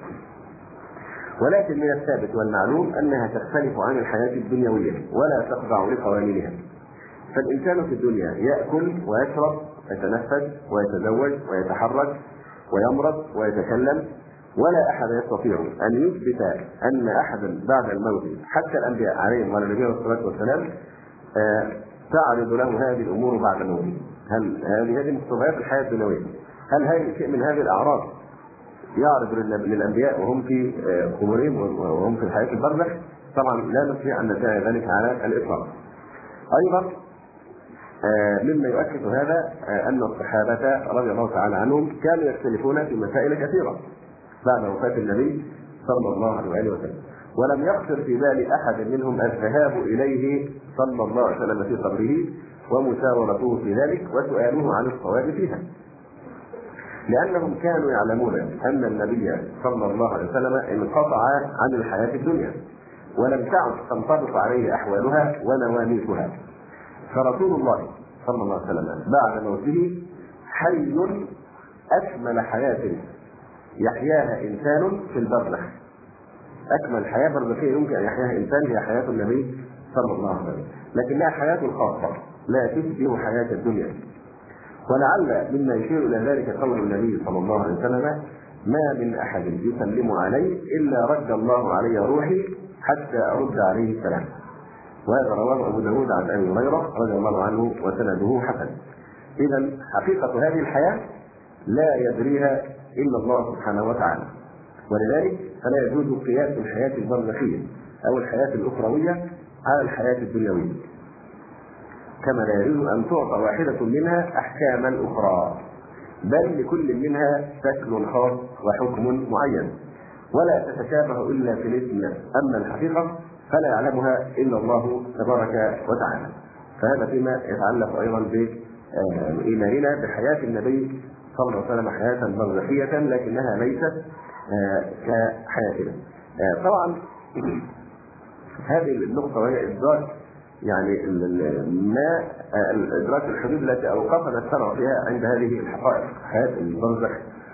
S3: ولكن من الثابت والمعلوم أنها تختلف عن الحياة الدنيوية ولا تخضع لقوانينها. فالإنسان في الدنيا يأكل ويشرب ويتنفس ويتزوج ويتحرك ويمرض ويتكلم، ولا أحد يستطيع أن يثبت أن أحدا بعد الموت حتى الأنبياء عليهم وعلى نبينا الصلاة والسلام تعرض له هذه الأمور بعد موته. هل هذه هذه مستويات الحياة الدنيوية؟ هل هذه شيء من هذه الأعراض يعرض للأنبياء وهم في قبورهم وهم في الحياة البرزخ؟ طبعا لا نستطيع أن نتابع ذلك على الإطلاق. أيضا مما يؤكد هذا أن الصحابة رضي الله تعالى عنهم كانوا يختلفون في مسائل كثيرة بعد وفاة النبي صلى الله عليه وسلم، ولم يخطر في بال أحد منهم الذهاب إليه صلى الله عليه وسلم في قبره ومشاورته في ذلك وسؤاله عن الصواب فيها، لأنهم كانوا يعلمون أن النبي صلى الله عليه وسلم انقطع عن الحياة الدنيا ولم تعد تنطبق عليه أحوالها ونواميسها. فرسول الله صلى الله عليه وسلم بعد موته حي أكمل حياة يحياها إنسان في البرزخ. أكمل حياة برزخية يمكن أن يحياها إنسان هي حياة النبي صلى الله عليه وسلم، لكنها حياة خاصة لا تشبه حياة الدنيا. ولعل مما يشير إلى ذلك قول النبي صلى الله عليه وسلم: ما من أحد يسلم علي إلا رد الله علي روحي حتى أرد عليه السلام. وهذا رواه أبو داود عن أبي هريرة رضي الله عنه وسنده حسن. إذا حقيقة هذه الحياة لا يدريها إلا الله سبحانه وتعالى، ولذلك فلا يجوز قياس الحياة البرزخية أو الحياة الأخروية على الحياة الدنيوية، كما لا يجوز أن تعطى واحدة منها أحكاما أخرى، بل لكل منها شكل خاص وحكم معين ولا تتشابه إلا في الاسم، أما الحقيقة فلا يعلمها إلا الله تبارك وتعالى. فهذا فيما يتعلق أيضا بإيماننا بحياة النبي صلى الله عليه وسلم حياة برزخية لكنها ليست كحياتنا. طبعا هذه النقطة وهي إدراك يعني ما إدراك الحدود التي أوقفنا الشرع فيها عند هذه الحقائق حياة البرزخ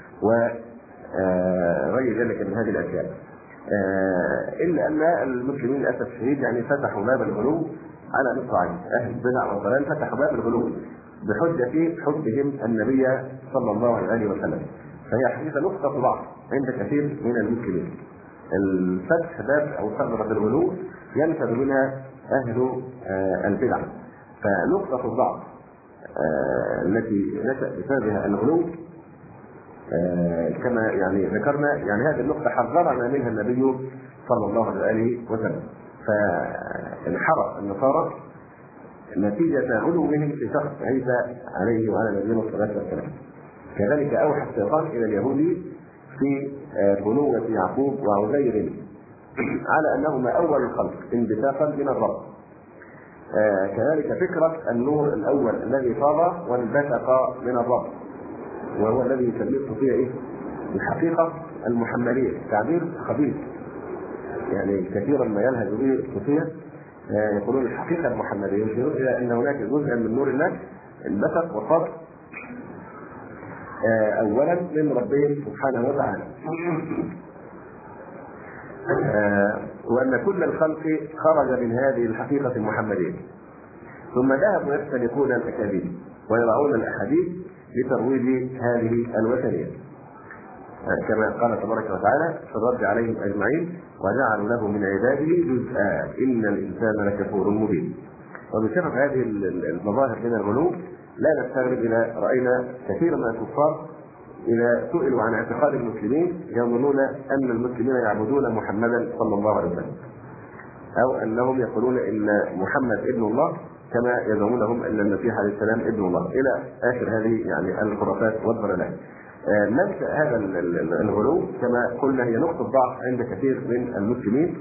S3: وغير ذلك من هذه الأشياء، إلا أن المسلمين للأسف الشديد يعني فتحوا باب الغلو على مصراعين. أهل البدع والضلال فتحوا باب الغلو بحجة حبهم النبي صلى الله عليه وسلم، فهي حقيقة نقطة ضعف عند كثير من المسلمين. الفتح باب أو ثغرة الغلو ينفذ منها أهل البدع، فنقطة الضعف التي نشأ بسببها الغلو كما يعني ذكرنا، يعني هذه النقطة حذرنا منها النبي صلى الله عليه وسلم. فانحرف النصارى نتيجة علوهم في شخص عيسى عليه وعلى نبينا الصلاة والسلام. كذلك أوحى الشيطان إلى اليهود في بنوة يعقوب وعزير على أنهما أول الخلق انبثاقا من الرب. كذلك فكرة النور الأول الذي فاض وانبثق من الرب، وهو الذي يسميه الصوفية إيه؟ الحقيقة المحمدية، تعبير خبيث يعني كثيرا ما يلهج به الصوفية، يقولون الحقيقة المحمدية، يشيرون إلى أن هناك جزءا من نور الله انبثق وفاض أولا من ربه سبحانه وتعالى، وأن كل الخلق خرج من هذه الحقيقة المحمدية. ثم ذهبوا يختلقون الأكاذيب ويضعون الأحاديث لترويج هذه الوثنية، كما قال تبارك وتعالى في الرد عليهم أجمعين: وجعلوا له من عباده جزءا إن الإنسان لكفور مبين. وبسبب هذه المظاهر من الغلو لا نستغرب إذا رأينا كثيرا من الكفار إذا سئلوا عن اعتقاد المسلمين يظنون أن المسلمين يعبدون محمدا صلى الله عليه وسلم، أو أنهم يقولون إن محمد ابن الله كما يزعمونهم أن المسيح عليه السلام ابن الله، إلى آخر هذه يعني الخرافات والضلالات. منشأ هذا الغلو كما قلنا هي نقطة ضعف عند كثير من المسلمين،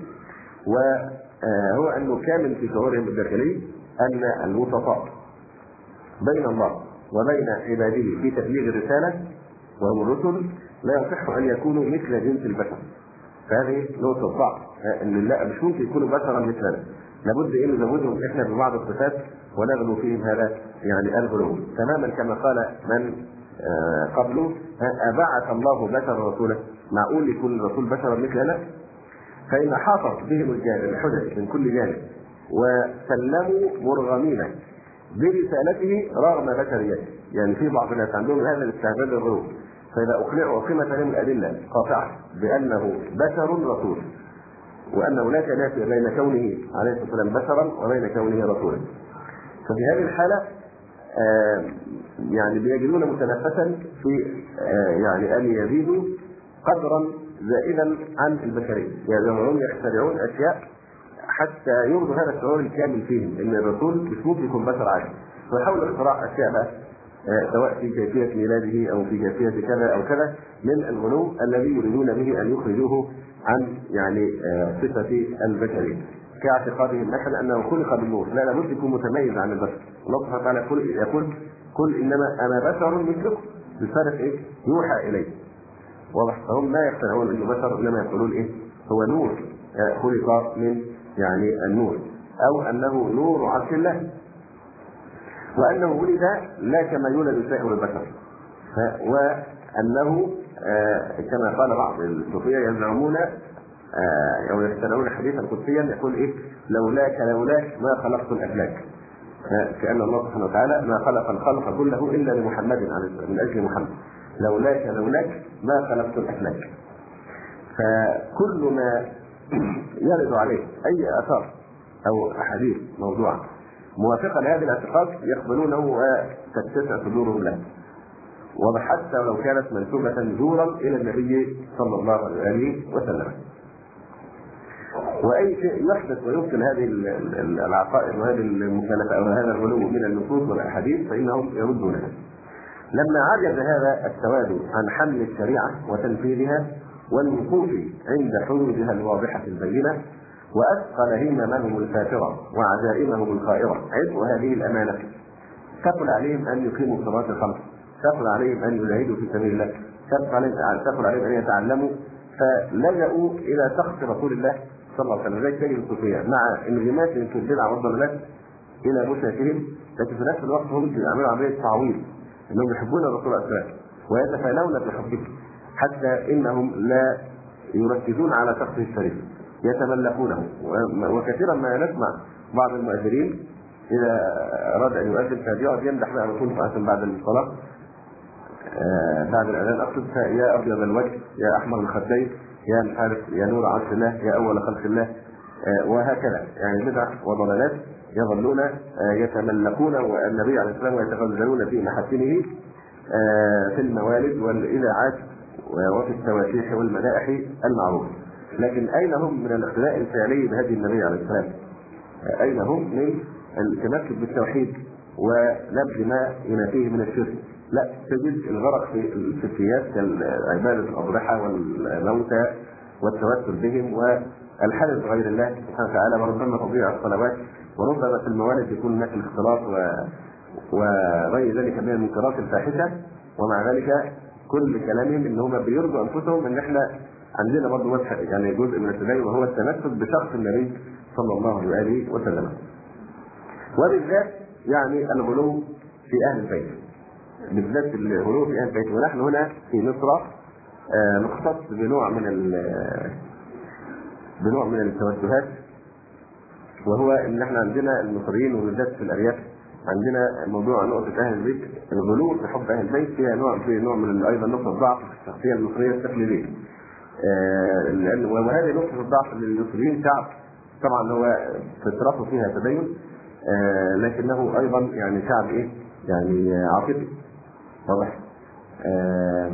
S3: وهو أنه كامل في شعورهم الداخلي أن الوسطاء بين الله وبين عباده في تبليغ الرسالة وهم الرسل لا يصح أن يكونوا مثل جنس البشر. فهذه نقطة ضعف، أن لا مش ممكن يكونوا بشرا مثلنا، لابد أن نزودهم إحنا ببعض الصفات ونغلو فيهم هذا يعني الغلو، تماما كما قال من قبله: أبعث الله بشرا رسولا؟ معقول يكون الرسول بشرا مثلنا؟ فإن حاطت بهم الحجج من كل جانب وسلموا مرغمين برسالته رغم بشريته. يعني في بعض الناس عندهم هذا الاستعداد الغلو، فإذا أقنعوا وقيمة لهم الأدلة قاطعة بأنه بشر رسول، وأنه لا تنافي بين كونه عليه الصلاة والسلام بشرا وبين كونه رسولا، ففي هذه الحالة آه يعني بيجدون متنفسا في آه يعني أن يزيدوا قدرا زائدا عن البشرية، يعني هم يخترعون أشياء حتى يرضوا هذا الشعور الكامل فيهم ان الرسول مش ممكن يكون بشر عادي، فيحاول اختراع اشياء بقى سواء في كيفيه ميلاده او في كيفيه كذا او كذا من الغلو الذي يريدون به ان يخرجوه عن يعني صفه البشريه، كاعتقادهم مثلا انه خلق بالنور، لا لابد يكون متميز عن البشر. الله سبحانه وتعالى يقول: قل انما انا بشر مثلكم، بالفرق ايه؟ يوحى اليه. واضح؟ فهم لا يقتنعون انه بشر، انما يقولون ايه؟ هو نور خلق من يعني النور، أو أنه نور عرش الله، وأنه ولد لا كما يولد سائر البشر، وأنه آه كما قال بعض الصوفية يزعمون آه أو يخترعون حديثا قدسيا يقول إيه: لولاك لولاك ما خلقت الأفلاك، كأن الله سبحانه وتعالى ما خلق الخلق كله إلا لمحمد عليه السلام، من أجل محمد، لولاك لولاك ما خلقت الأفلاك. فكل ما يرد عليه أي أثر أو أحاديث موضوعة موافقة لهذا الاعتقاد يقبلونه وتتسع صدورهم له، وحتى لو كانت منسوبة زورا إلى النبي صلى الله عليه وسلم. وأي شيء يحدث ويبطل هذه العقائد وهذه المخالفة أو هذا الغلو من النصوص والأحاديث فإنهم يردونها. لما عجز هذا السواد عن حمل الشريعة وتنفيذها والوقوف عند حدودها الواضحة البينة، وأثقل هممهم الفاترة وعزائمهم الخائرة عبء هذه الأمانة، ثقل عليهم أن يقيموا الصلاة الخمس، ثقل عليهم أن يجاهدوا في سبيل الله، ثقل عليهم أن يتعلموا، فلجأوا إلى سخط رسول الله صلى الله عليه وسلم. زي تجد الصوفية مع انغماسهم في البدع والضلالات إلى مشاكلهم، لكن في نفس الوقت هم يعملوا عملية تعويض، إنهم يحبون الرسول صلى الله عليه وسلم ويتفانون بحبه، حتى إنهم لا يركزون على شخصه الشريف، يتملكونه. وكثيرا ما نسمع بعض المؤذنين إذا أراد أن يؤذن فيقعد يمدح بقى الرسول صلى الله عليه وسلم بعد الصلاة، آه بعد الأذان أقصد: يا أبيض الوجه، يا أحمر الخدين، يا مش عارف، يا نور عرش الله، يا أول خلق الله، آه وهكذا، يعني بدع وضلالات يظلون آه يتملكون والنبي عليه السلام ويتغزلون في محاسنه آه في الموالد والإذاعات وفي التواشيح والمدائح المعروفة. لكن أين هم من الاقتداء الفعلي بهدي النبي عليه السلام؟ أين هم من التمسك بالتوحيد ونبذ ما ينافيه من الشرك، لا، تجد الغرق في الشركيات كعباده الاضرحه والموتى والتوسل بهم والحلف بغير الله سبحانه وتعالى، وربما تضيع الصلوات، وربما في الموالد يكون هناك الاختلاط وغير ذلك من المنكرات الفاحشه. ومع ذلك كل كلامهم ان هم بيرضوا انفسهم ان احنا عندنا برضه يعني جزء من التدين، وهو التمسك بشخص النبي صلى الله عليه وسلم. وبالذات يعني الغلو في اهل البيت، بالذات الغلو في اهل البيت. ونحن هنا في مصر نختص بنوع من بنوع من التوجهات، وهو ان احنا عندنا المصريين وبالذات في الارياف عندنا موضوع نقطه اهل البيت، الغلو في حب اهل البيت فيها نوع في نوع من ايضا نقطه ضعف في الشخصيه المصريه التقليديه. آه وهذه نقطه الضعف للمصريين، شعب طبعا هو فطرته فيها تدين، آه لكنه ايضا يعني شعب ايه؟ يعني عاطفي، واضح؟ آه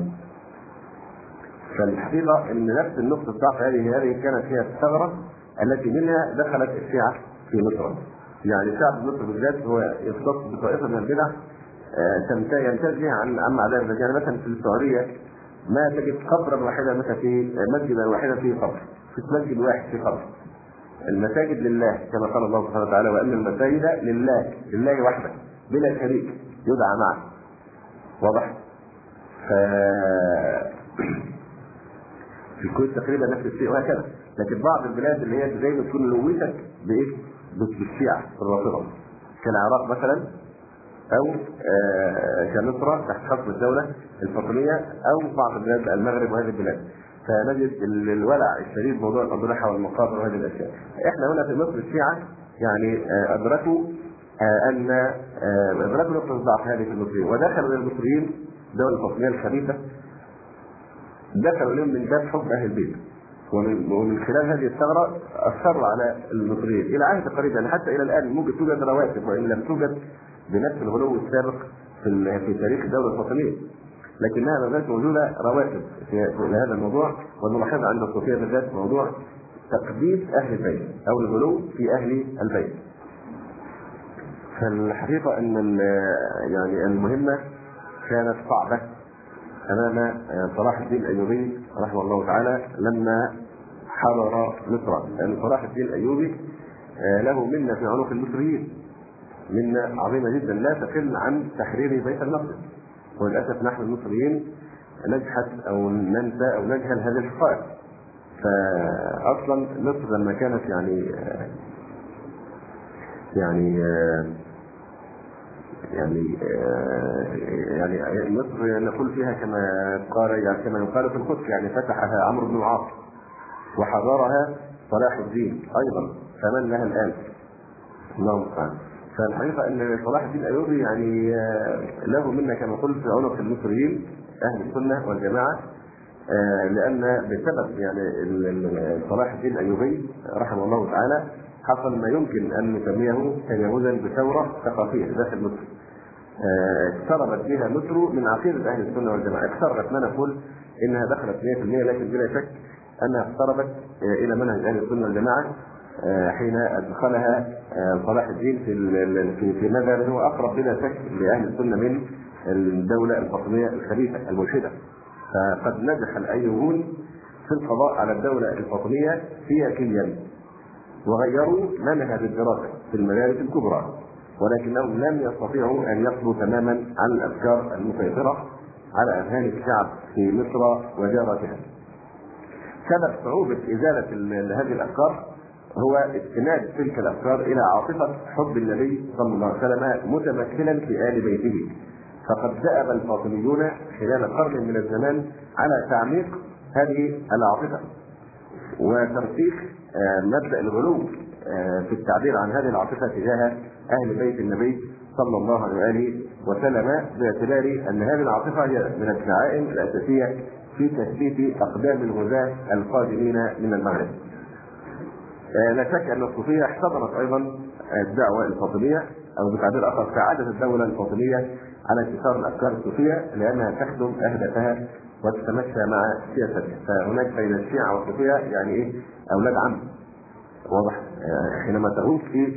S3: فالحقيقه ان نفس النقطه الضعف هذه هذه كانت هي الثغره التي منها دخلت الشيعه في مصر. يعني شعب مصر بالذات هو يختص بطائفه من البدع ينتزع عن عن عدم الرجال. يعني مثلا في السعوديه ما تجد قبرا واحدا، مثلا في مسجدا واحدا فيه قبر، في مسجد واحد فيه قبر. المساجد لله كما قال الله سبحانه وتعالى: وان المساجد لله، لله وحده بلا شريك يدعى معه. واضح؟ ف في الكويت تقريبا نفس الشيء وهكذا. لكن بعض البلاد اللي هي زي ما تكون لوثت بايه؟ بالشيعه الرافضه، كالعراق مثلا، او آه كمصر تحت حكم الدوله الفاطميه، او بعض بلاد المغرب وهذه البلاد. فنجد الولع الشديد موضوع الاضرحه والمقابر وهذه الاشياء. احنا هنا في مصر الشيعه يعني آه ادركوا آه ان آه ادركوا نقطه الضعف هذه في المصريين، ودخلوا الى المصريين الدوله الفاطميه الخبيثه، دخلوا لهم من باب حب اهل البيت، ومن, ومن خلال هذه الثغره اثروا على المصريين الى عهد قريب. يعني حتى الى الان ممكن توجد رواتب، وان لم توجد بنفس الغلو السابق في في تاريخ الدوله الفاطميه، لكنها ما زالت موجوده رواتب في هذا الموضوع. ونلاحظ عند الصوفيه بالذات موضوع تقديس اهل البيت او الغلو في اهل البيت. فالحقيقه ان يعني المهمه كانت صعبه امام صلاح الدين الايوبي رحمه الله تعالى لما حرر مصر، لان صلاح الدين الايوبي له منه في عنق المصريين، منه عظيمه جدا لا تقل عن تحرير بيت المقدس. وللاسف نحن المصريين نجحد او ننسى او نجهل هذه الحقائق. فاصلا مصر لما كانت يعني يعني يعني يعني مصر نقول فيها كما قال يعني كما يقال في القدس، يعني فتحها عمرو بن العاص وحضرها صلاح الدين ايضا، فمن لها الان؟ الله المستعان. فالحقيقه ان صلاح الدين الايوبي يعني له منا كما قلت في عنق المصريين اهل السنه والجماعه، لان بسبب يعني صلاح الدين الايوبي رحمه الله تعالى حصل ما يمكن ان نسميه تجاوزا بثوره ثقافيه داخل مصر. اقتربت بها مصر من عقيده اهل السنه والجماعه، اقتربت، ما نقول انها دخلت مئة بالمئة، لكن بلا شك انها اقتربت الى منهج اهل السنه والجماعه حين ادخلها صلاح الدين في في ماذا هو اقرب بلا شك لاهل السنه من الدوله الفاطميه الخبيثه الملحده. فقد نجح الايوبيون في القضاء على الدوله الفاطميه سياسيا، وغيروا منهج الدراسه في المدارس الكبرى، ولكنهم لم يستطيعوا ان يقضوا تماما على الافكار المسيطره على اذهان الشعب في مصر وجارتها. سبب صعوبه ازاله هذه الافكار هو استناد تلك الافكار الى عاطفه حب النبي صلى الله عليه وسلم متمثلا في ال بيته. فقد دأب الفاطميون خلال قرن من الزمان على تعميق هذه العاطفه وترسيخ مبدأ الغلو في التعبير عن هذه العاطفه تجاه اهل بيت النبي صلى الله عليه وسلم، باعتبار ان هذه العاطفه هي من الدعائم الاساسيه في تثبيت اقدام الغزاة القادمين من المغرب. لا شك ان الصوفيه احتضنت ايضا الدعوه الفاطميه، او بتعبير اخر ساعدت الدوله الفاطميه على انتشار الافكار الصوفيه لانها تخدم اهدافها وتتمشى مع سياستها. فهناك بين الشيعه والصوفيه يعني ايه؟ اولاد عم. واضح؟ حينما تعود في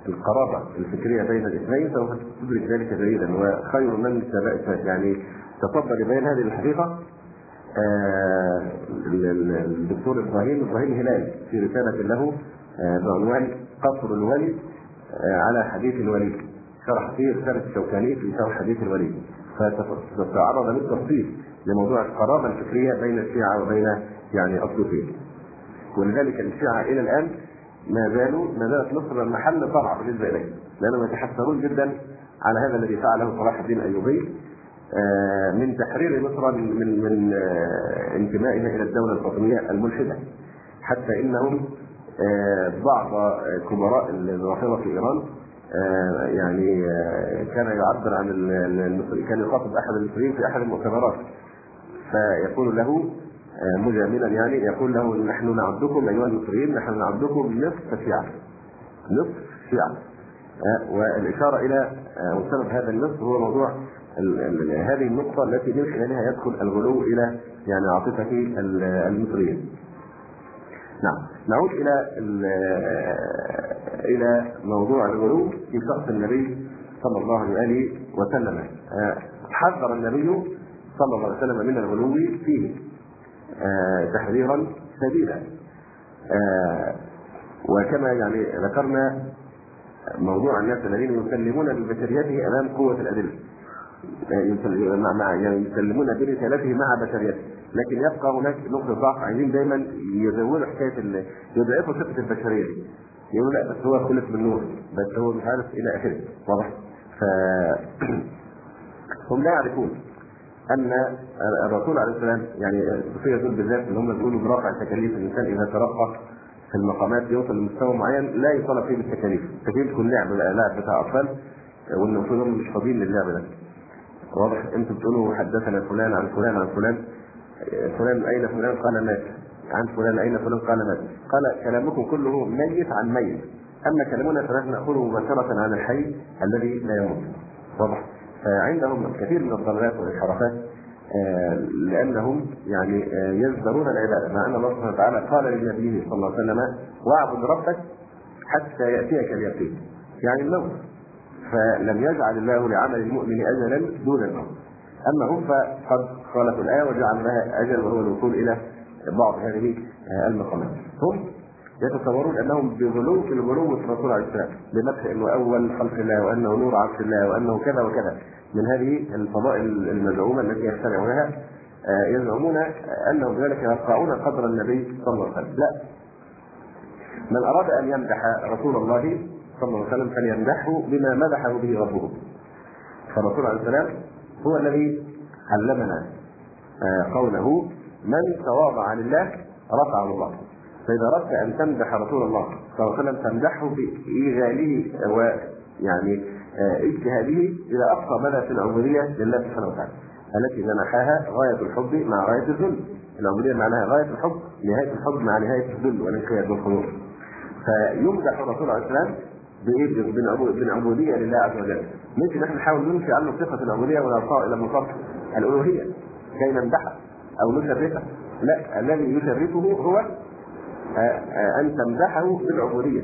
S3: القرابة الفكرية بين الاثنين سوف تدرك ذلك جيدا. وخير من يعني تفضل بين هذه الحقيقة آه الدكتور إبراهيم إبراهيم هلال في رسالة له آه بعنوان قصر الولي آه على حديث الولي، شرح فيه رسالة الشوكاني في شرح حديث الولي، فتعرض بالتفصيل لموضوع القرابة الفكرية بين الشيعة وبين يعني الصوفية. ولذلك الشيعة إلى الآن ما زالوا ما زالت مصر محل طلعة بالنسبة إليه، لأنهم يتحسرون جدا على هذا الذي فعله صلاح الدين الأيوبي من تحرير مصر من من انتمائها إلى الدولة الفاطمية الملحدة، حتى إنهم بعض كبراء الرافضة في إيران يعني كان يعبر عن المصري، كان يخاطب أحد المصريين في أحد المؤتمرات فيقول له مجاملا يعني يقول له نحن نعدكم أيها المصريين نحن نعدكم نصف شيعة نصف شيعة. والإشارة إلى وسبب هذا النصف هو موضوع هذه النقطة التي من خلالها يدخل الغلو إلى يعني عاطفة المصريين. نعم، نعود إلى إلى موضوع الغلو في شخص النبي صلى الله عليه وسلم. حذر النبي صلى الله عليه وسلم من الغلو فيه تحذيرا شديدا، وكما يعني ذكرنا موضوع الناس الذين يسلمون ببشريته امام قوه الادله، يسلمون برسالته مع بشريته، لكن يبقى هناك نقطه ضعف عايزين دايما يزودوا حكايه يضعفوا ثقه البشريه دي، يقولوا لا بس هو خلق من نور، بس هو مش عارف الى اخره. واضح؟ ف هم لا يعرفون ان الرسول عليه السلام يعني الصوفيه دول بالذات اللي هم بيقولوا برفع تكاليف الانسان اذا ترقى في المقامات يوصل لمستوى معين لا يطالب فيه بالتكاليف، التكاليف تكون لعب لعب بتاع اطفال والمفروض هم مش فاضيين للعب ده. واضح؟ انتم بتقولوا حدثنا فلان عن فلان عن فلان فلان اين فلان قال مات، عن فلان اين فلان قال مات، قال كلامكم كله ميت عن ميت، اما كلامنا فنحن ناخذه مباشره عن الحي الذي لا يموت. واضح؟ عندهم كثير من الضلالات والانحرافات لانهم يعني يزدرون العباده، مع ان الله سبحانه وتعالى قال لنبيه صلى الله عليه وسلم واعبد ربك حتى ياتيك اليقين، يعني الموت، فلم يجعل الله لعمل المؤمن اجلا دون الموت. اما هم فقد خالفوا الايه وجعل لها اجل وهو الوصول الى بعض هذه المقامات. هم يتصورون انهم بغلو في الغلو في الرسول عليه السلام، بمدح انه اول خلق الله وانه نور عرش الله وانه كذا وكذا من هذه الفضائل المزعومه التي يجتمعونها، يزعمون انهم بذلك يرفعون قدر النبي صلى الله عليه وسلم. لا، من اراد ان يمدح رسول الله صلى الله عليه وسلم فليمدحه بما مدحه به ربه. فالرسول عليه السلام هو الذي علمنا قوله من تواضع لله رفعه الله. فإذا أردت أن تمدح رسول الله صلى الله عليه وسلم تمدحه بإيغاله ويعني اجتهاده إلى أقصى مدى في العبودية لله سبحانه وتعالى التي منحها غاية الحب مع غاية الذل. العبودية معناها غاية الحب، نهاية الحب مع نهاية الذل والانقياد والخضوع. فيمدح الرسول عليه السلام بالعبودية لله عز وجل. ممكن نحن نحاول ننفي عنه صفة العبودية ونرفعه إلى مصاف الألوهية كي نمدحه أو نشرفه. لا، الذي يشرفه هو أن تمدحه بالعبودية،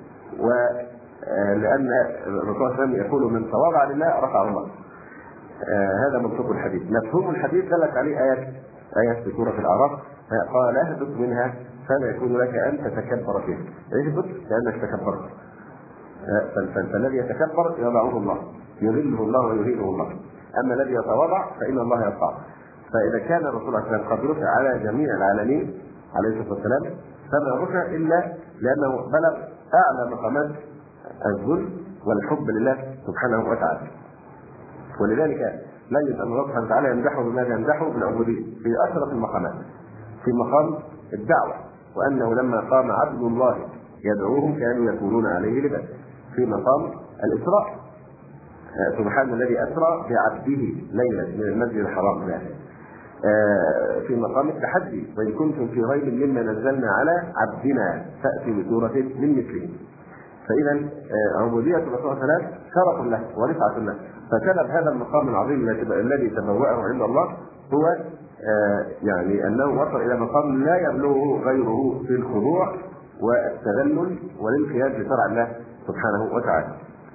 S3: ولأن الرسول صلى الله عليه وسلم يقول من تواضع لله رفعه الله. هذا منطق الحديث. مفهوم الحديث دلت عليه آيات آيات في سورة الأعراف قال اهبط منها فما يكون لك أن تتكبر فيها. اهبط لأنك تكبرت. فالذي يتكبر يضعه الله، يذله الله ويهينه الله. أما الذي يتواضع فإن الله يرفعه. فإذا كان الرسول عليه الصلاة والسلام قد رفع على جميع العالمين عليه الصلاة والسلام فما رفع إلا لأنه بلغ أعلى مقامات الذل والحب لله سبحانه وتعالى. ولذلك نجد أن الله سبحانه وتعالى يمدحه بماذا؟ يمدحه بالعبودية في أشرف المقامات، في مقام الدعوة، وأنه لما قام عبد الله يدعوهم كانوا يكونون عليه لباس. في مقام الإسراء سبحان الذي أسرى بعبده ليلا من المسجد الحرام له. في مقام التحدي وإن كنتم في ريب مما نزلنا على عبدنا فأتوا بسورة من مثله. فإذا عبودية الرسول صلى الله عليه وسلم شرف له ورفعة له. فسبب هذا المقام العظيم الذي تبوأه عند الله هو يعني أنه وصل إلى مقام لا يبلغه غيره في الخضوع والتذلل والانقياد لشرع الله سبحانه وتعالى.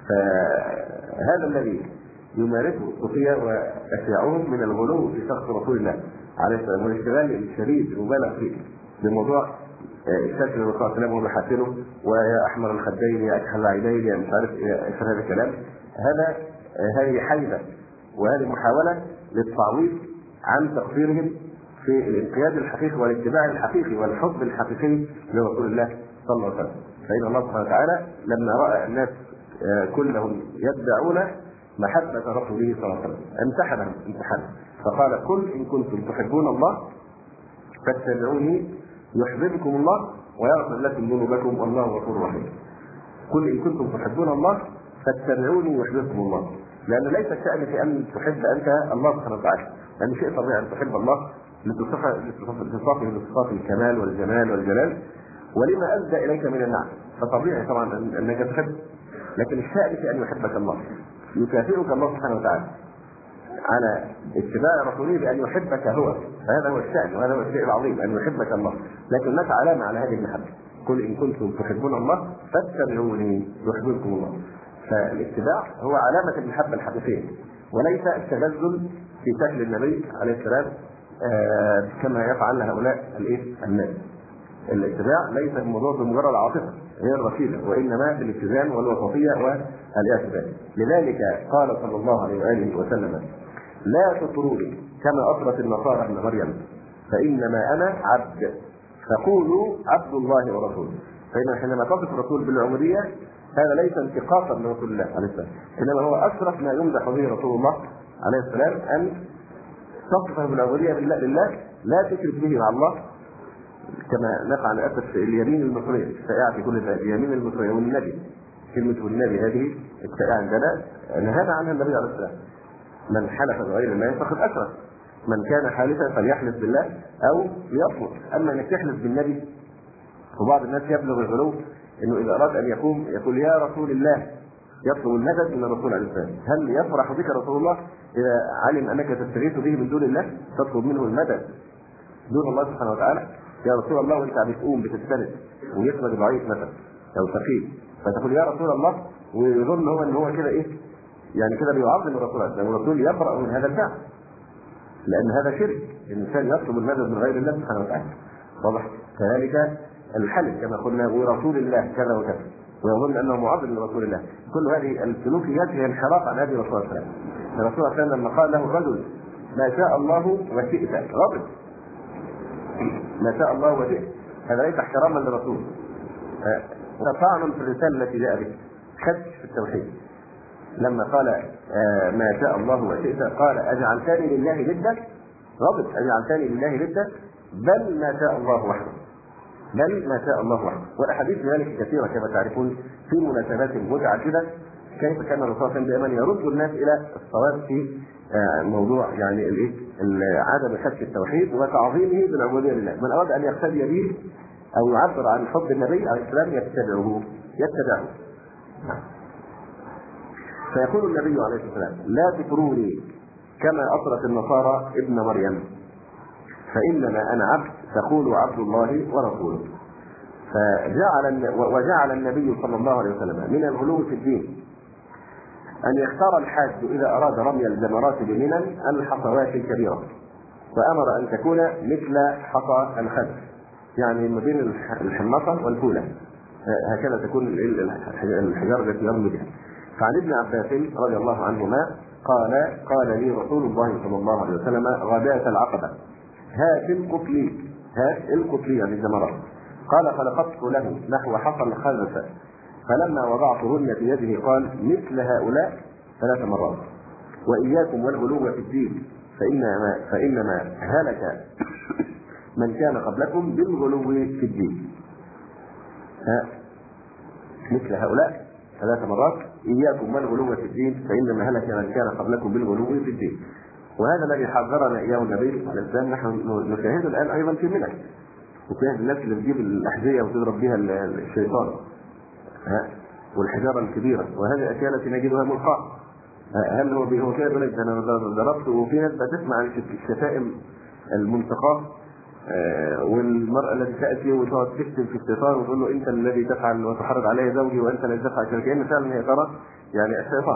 S3: فهذا الذي يمارسه الصوفية وأشياعهم من الغلو في شخص رسول الله عليه السلام والاشتغال الشديد المبالغ فيه بموضوع شكل الرسول صلى الله عليه وسلم ومحاسنه ويا أحمر الخدين يا أكحل العينين يا مش عارف ايش هذا الكلام. هذا هذه حيلة وهذه محاولة للتعويض عن تقصيرهم في الانقياد الحقيقي والاتباع الحقيقي والحب الحقيقي لرسول الله صلى الله عليه وسلم. فإن الله سبحانه وتعالى لما رأى الناس كلهم يدعون محبة رسوله صلى الله عليه وسلم امتحنهم امتحانا فقال قل إن كنتم تحبون الله فاتبعوني يحببكم الله ويغفر لكم ذنوبكم والله غفور رحيم. قل إن كنتم تحبون الله فاتبعوني يحببكم الله، لأن ليس الشأن في أن تحب أنت الله سبحانه وتعالى، لأن شيء طبيعي أن تحب الله لتصفه بصفات الكمال والجمال والجلال ولما أزدى إليك من النعم، فطبيعي طبعا أنك تحب. لكن الشأن في أن يحبك الله، يكافئك الله سبحانه وتعالى على اتباع رسوله بأن يحبك هو، فهذا هو الشأن وهذا هو الشيء العظيم أن يحبك الله. لكن لك علامة على هذه المحبة، قل إن كنتم تحبون الله فاتبعوني يحببكم الله. فالاتباع هو علامة المحبة الحقيقية وليس التنزل في شكل النبي عليه السلام آه كما يفعل هؤلاء الايه الناس. الاتباع ليس الموضوع بمجرد عاطفة هي الرشيدة، وإنما بالاتزان والوسطية والاعتدال. لذلك قال صلى الله عليه وآله وسلم لا تطروني كما أطرت النصارى ابن مريم فإنما أنا عبد فقولوا عبد الله ورسوله. فإن حينما تصف الرسول بالعبودية هذا ليس انتقاصا لرسول الله عليه السلام، إنما هو أشرف ما يمدح به رسول الله عليه السلام أن تصفه بالعبودية لله لا تشرك به مع الله، كما نقع للأسف اليمين المصرية الشائعة في كل ذلك. اليمين المصرية والنبي، كلمة والنبي هذه الشائعة عندنا نهانا عنها النبي عليه السلام. من حلف بغير الله فقد أشرك، من كان حالفا فليحلف بالله أو ليصمت. أما أنك تحلف بالنبي، وبعض الناس يبلغ الغلو انه اذا اراد ان يقوم يقول يا رسول الله، يطلب المدد من الرسول عليه السلام. هل يفرح بك رسول الله اذا علم انك تستغيث به من دون الله تطلب منه المدد دون الله سبحانه وتعالى؟ يا رسول الله وانت بتقوم بتستند ويسند ضعيف مثلا او ثقيل فتقول يا رسول الله، ويظن هو ان هو كده ايه يعني كده بيعظم الرسول عليه السلام، والرسول يبرأ من هذا الفعل لان هذا شرك. الانسان يطلب المدد من غير الله سبحانه وتعالى. واضح؟ كذلك الحلف كما قلنا ورسول الله كذا وكذا ويظن انه معظم لرسول الله. كل هذه السلوكيات هي انحراف عن هذه الرسول صلى الله عليه وسلم. الرسول صلى الله عليه وسلم لما قال له الرجل ما شاء الله وشئت غضب، ما شاء الله وشئت، هذا ليس احتراما للرسول، طعنا في الرساله التي جاء بها، خدش في التوحيد. لما قال آه ما شاء الله وشئت قال اجعلتني لله ندا، غضب اجعلتني لله ندا، بل ما شاء الله وحده، بل ما شاء الله وحده. والاحاديث ذلك كثيره كما تعرفون في مناسبات متعدده، كيف كان الرسول صلى الله عليه وسلم دائما يرد الناس الى الصواب في موضوع يعني الايه عدم خدش التوحيد وتعظيمه بالعبوديه لله. من اراد ان يقتدي به او يعبر عن حب النبي عليه السلام يتبعه يتبعه فيقول النبي عليه السلام لا تطروني كما اطرت النصارى ابن مريم فانما انا عبد تقول عبد الله ورسوله. فجعل وجعل النبي صلى الله عليه وسلم من الغلو في الدين أن يختار الحاج إذا أراد رمي الجمرات بمنى الحصوات الكبيرة، فأمر أن تكون مثل حصى الخد، يعني ما بين الحنطة والفولة، هكذا تكون الحجارة التي يرمي بها. فعن ابن عباس رضي الله عنهما قال قال لي رسول الله صلى الله عليه وسلم غداة العقبة هات القطلي، هات القطلي يعني الجمرات. قال فلقطت له نحو حصى الخلفة، فلما وضعتهن في يده قال مثل هؤلاء ثلاث مرات وإياكم والغلو في الدين فإنما, فإنما هلك من كان قبلكم بالغلو في الدين. ها مثل هؤلاء ثلاث مرات إياكم والغلو في الدين فإنما هلك من كان قبلكم بالغلو في الدين. وهذا الذي حذرنا إياه النبي عليه السلام. نحن نشاهده الآن أيضا في منى، وتشاهد الناس اللي بتجيب الأحذية وتضرب بها الشيطان والحجارة الكبيرة، وهذه الأشياء التي نجدها ملقاة. هل هو هو كده يقول لك أنا ضربت؟ وفي ناس بتسمع عن الشتائم المنتقاة آه والمرأة التي تأتي وتقعد تكتب في الشيطان وتقول له أنت الذي تفعل وتحرض علي زوجي وأنت الذي تفعل، كأن فعلا هي ترى يعني الشيطان.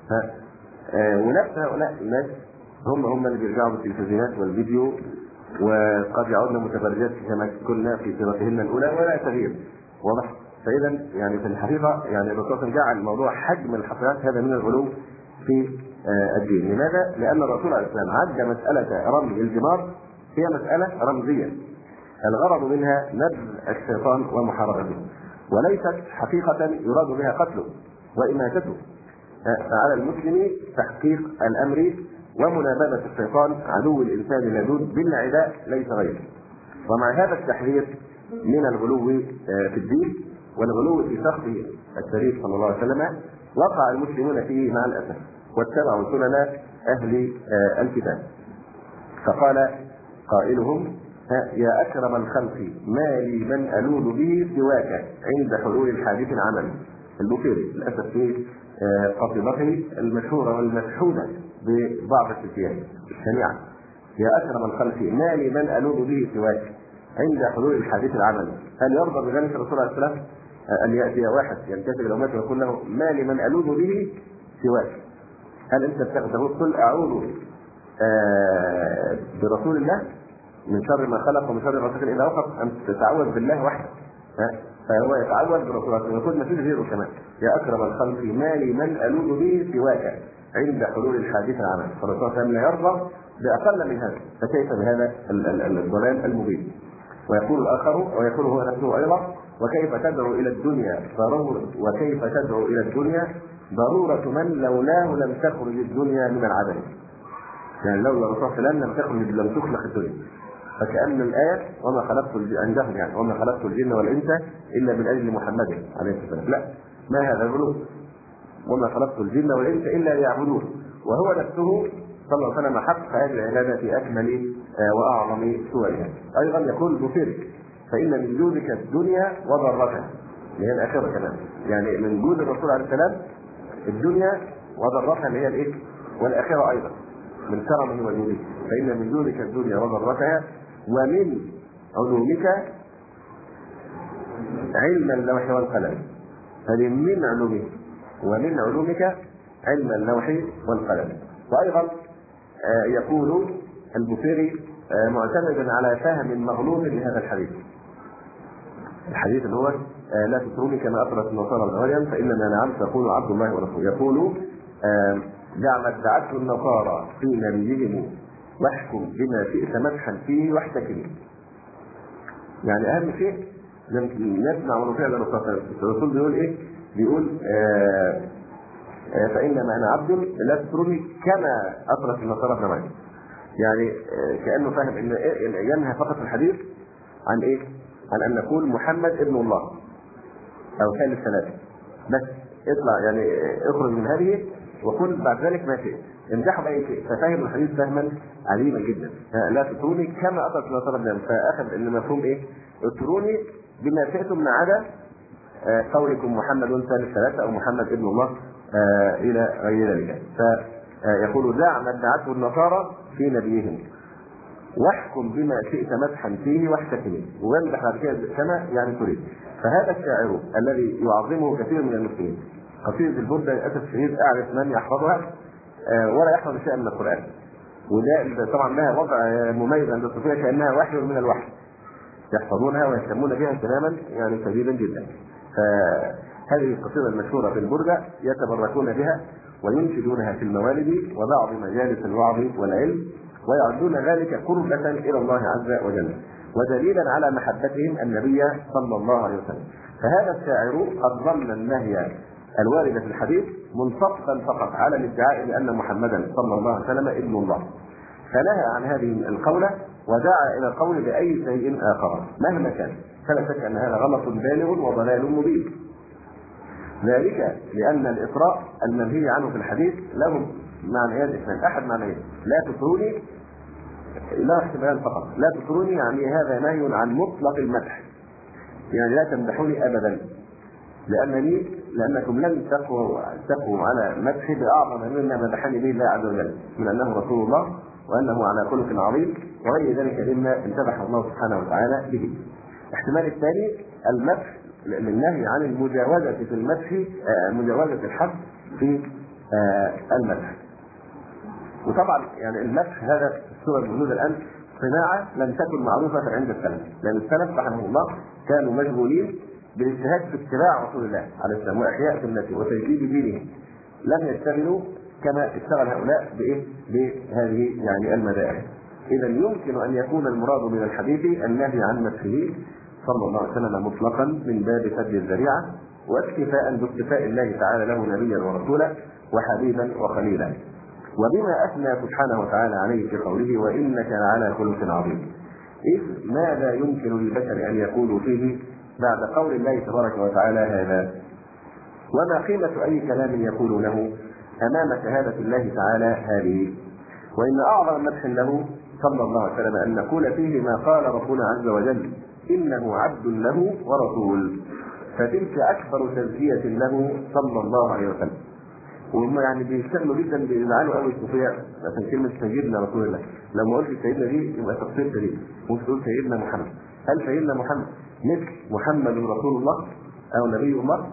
S3: آه ونفس هؤلاء الناس هم هم اللي بيرجعوا بالتلفزيونات والفيديو، وقد يعودن متبرجات كما كنا في صورتهن الأولى ولا تغيير. واضح؟ فإذا يعني في الحقيقة يعني الرسول جعل موضوع حجم الحفلات هذا من الغلو في الدين. لماذا؟ لأن الرسول عليه السلام عد مسألة رمي الجمار هي مسألة رمزية الغرض منها نبذ الشيطان ومحاربته، وليست حقيقة يراد بها قتله وإماتته. فعلى المسلم تحقيق الأمر ومنابذة الشيطان عدو الإنسان اللدود بالعداء ليس غيره. ومع هذا التحذير من الغلو في الدين والغلو في شخص الشريف صلى الله عليه وسلم وقع المسلمون فيه مع الأسف واتبعوا سنن أهل الكتاب. فقال قائلهم يا أكرم الخلق ما لي من ألوذ به سواك عند حلول الحادث العمل. البوصيري للأسف في قصيدته المشهورة والمشحونة ببعض الفتيان الشنيعة يا أكرم الخلق ما لي من ألوذ به سواك عند حلول الحادث العمل. هل يرضى بذلك الرسول عليه السلام أن يأتي واحد ينتسب إلى أمته ويقول له ما لي من ألوذ به سواك؟ هل أنت بتقول قل أعوذ آه برسول الله من شر ما خلق ومن شر ما سكن إذا وقف أن تتعوذ بالله وحده؟ فهو يتعوذ برسول الله ويقول ما فيش غيره كمان يا أكرم الخلق ما لي من ألوذ به سواك عند حلول الحادث العمل. فالرسول صلى الله عليه وسلم لا يرضى بأقل من هذا، فكيف بهذا الضلال المبين؟ ويقول الآخر ويقول هو نفسه أيضا وكيف تدعو إلى الدنيا ضرورة وكيف تدعو إلى الدنيا ضرورة من لولاه لم تخرج الدنيا من العدم. يعني لولا الرسول صلى الله عليه وسلم لم تخرج لم تخلق الدنيا. فكأن الآية وما خلقت عندهم يعني وما خلقت الجن والإنس إلا من أجل محمد عليه السلام. لا، ما هذا الغلو؟ وما خلقت الجن والإنس إلا ليعبدون، وهو نفسه صلى الله عليه وسلم حق هذه العبادة في أكمل وأعظم صورها. أيضا يقول البوصيري فإن من جودك الدنيا وضرتها، اللي هي الآخرة كمان، يعني من جود الرسول عليه السلام الدنيا وضرتها اللي هي الإيه؟ والآخرة أيضا من كرمه وجوده. فإن من جودك الدنيا وضرتها ومن علومك علم اللوح والقلم. هذه من علومك ومن علومك علم اللوح والقلم. وأيضا يقول البوصيري معتمدا على فهم مغلوط لهذا الحديث، الحديث اللي هو لا تتروني كما أطرت النصارى ابن مريم فإننا نعم تقول عبد الله ورسوله. يقول دع ما ادعته النصارى في نبيهم واحكم بما شئت مدحا فيه واحتكم. يعني أهم شيء نسمع ونطيع الرسول. الرسول بيقول إيه؟ بيقول آه آه فإنما أنا عبد لا تتروني كما أطرت النصارى ابن مريم. يعني آه كأنه فاهم إن ينهى فقط الحديث عن إيه؟ عن أن نقول محمد ابن الله أو ثالث ثلاثة بس. اطلع يعني اخرج من هذه وقل بعد ذلك ما شئت، امدحوا بأي شيء. ففهم الحديث فهما عليما جدا. لا تتروني كما أطرت النصارى ابن مريم، فأخذ إن مفهوم إيه؟ اتروني بما شئتم ما عدا قولكم محمد ثالث ثلاثة أو محمد ابن الله آه إلى غير ذلك. فيقول دع ما ادعته النصارى في نبيهم واحكم بما شئت مدحا فيه واحتكم، وامدح بعد كده كما يعني تريد. فهذا الشاعر الذي يعظمه كثير من المسلمين، قصيدة البردة للأسف الشديد أعرف من يحفظها آه ولا يحفظ شيئا من القرآن، وده طبعا لها وضع مميز عند الصوفية كأنها وحي من الوحي، يحفظونها ويهتمون بها اهتماما يعني شديدا جدا. فهذه القصيدة المشهورة في البردة يتبركون بها وينشدونها في الموالد وبعض مجالس الوعظ والعلم، ويعدون ذلك قربة إلى الله عز وجل ودليلا على محبتهم النبي صلى الله عليه وسلم. فهذا الشاعر قد ضمن النهي الوارد في الحديث منصفا فقط على الادعاء بأن محمدا صلى الله عليه وسلم ابن الله، فنهى عن هذه القولة ودعا إلى القول بأي شيء آخر مهما كان. فلا شك أن هذا غلط بالغ وضلال مبين، ذلك لأن الإطراء المنهي عنه في الحديث له معنيان اثنان. أحد معنيين لا تطروني لا احتمال فقط، لا تطروني يعني هذا نهي عن مطلق المدح، يعني لا تمدحوني أبدا لأنني لأنكم لن تقوا تقوا على مدحي بأعظم مما مدحني به الله عز وجل من أنه رسول الله وأنه على خلق عظيم وغير ذلك مما امتدح الله سبحانه وتعالى به. الاحتمال الثاني المدح للنهي عن المجاوزة في المدح، مجاوزة الحد في المدح. وطبعا يعني المدح هذا السورة الموجودة الآن صناعة لم تكن معروفة عند السلف، لأن السلف رحمه الله كانوا مشغولين بالاجتهاد في اتباع رسول الله عليه السلام وإحياء سنته وتجديد دينه، لم يشتغلوا كما اشتغل هؤلاء بإيه؟ بهذه يعني المذاهب. إذا يمكن أن يكون المراد من الحديث النهي عن مدحه صلى الله عليه وسلم مطلقا من باب سد الذريعة واكتفاء باكتفاء الله تعالى له نبيا ورسولا وحبيبا وخليلا، وبما أثنى سبحانه وتعالى عليه في قوله وإنك لعلى خلق عظيم، إذ ماذا يمكن للبشر أن يقولوا فيه بعد قول الله تبارك وتعالى هذا؟ وما قيمة أي كلام يقول له أمام شهادة الله تعالى هذه؟ وإن أعظم مدح له صلى الله عليه وسلم أن نقول فيه ما قال ربنا عز وجل إنه عبد له ورسول، فتلك أكبر تزكية له صلى الله عليه وسلم. وهم يعني بيشتغلوا جدا بيزعلوا قوي الصوفية عشان كلمة سيدنا رسول الله، لما قلت سيدنا دي يبقى تقصير شديد، ممكن تقول سيدنا محمد. هل سيدنا محمد مثل محمد رسول الله أو نبي الله؟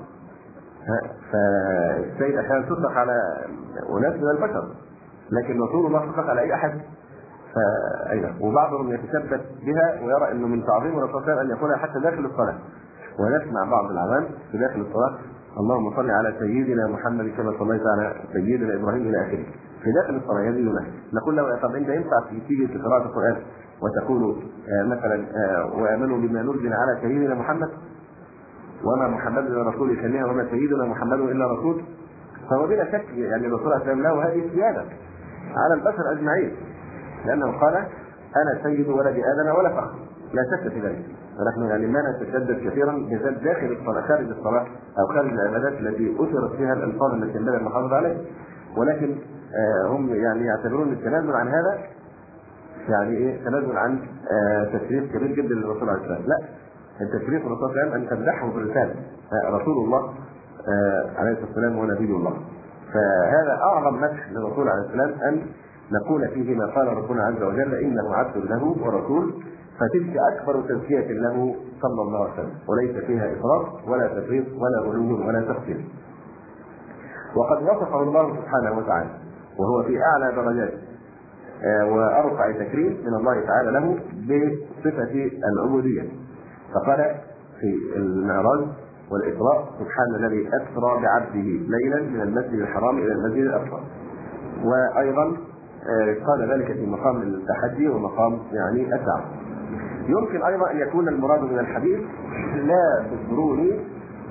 S3: فالسيد أحيانا تطلق على أناس من البشر، لكن رسول الله تطلق على أي أحد. فأيضا وبعضهم يتثبت بها ويرى أنه من تعظيم الرسول صلى الله عليه وسلم أن يقولها حتى داخل الصلاة، ونسمع بعض العوام في داخل الصلاة اللهم صل على سيدنا محمد كما صليت على سيدنا إبراهيم إلى آخره في داخل الصلاة يزيدنا. نقول له طب أنت ينفع تيجي في قراءة القرآن وتقول مثلا وآمنوا بما نزل على سيدنا محمد وما محمد إلا رسول يسميها وما سيدنا محمد إلا رسول؟ فهو بلا شك يعني الرسول صلى الله عليه وسلم له هذه السيادة على البشر أجمعين، لأنه قال أنا سيد ولد آدم ولا فخر، لا شك في ذلك. ونحن يعني ما نتشدد كثيرا بالذات داخل الصلاة خارج الصلاة أو خارج العبادات التي أثرت فيها الألفاظ التي ينبغي المحافظة عليها، ولكن آه هم يعني يعتبرون التنازل عن هذا يعني إيه؟ تنازل عن آه تشريف كبير جدا للرسول عليه السلام. لا، التشريف الرسول عليه السلام أن تمدحه بالرسالة، آه رسول الله آه عليه الصلاة والسلام ونبي الله. فهذا أعظم مدح للرسول عليه السلام أن نقول فيه ما قال ربنا عز وجل إنه عبد له ورسول، فتلك أكبر تزكية له صلى الله عليه وسلم، وليس فيها إفراط ولا تفريط ولا غلو ولا تقصير. وقد وصفه الله سبحانه وتعالى وهو في أعلى درجات وأرفع تكريم من الله تعالى له بصفة العبودية، فقال في المعراج والإسراء سبحان الذي أسرى بعبده ليلا من المسجد الحرام إلى المسجد الأقصى. وأيضا قال ذلك في مقام التحدي ومقام يعني الدعوة. يمكن أيضا أن يكون المراد من الحديث لا تسروني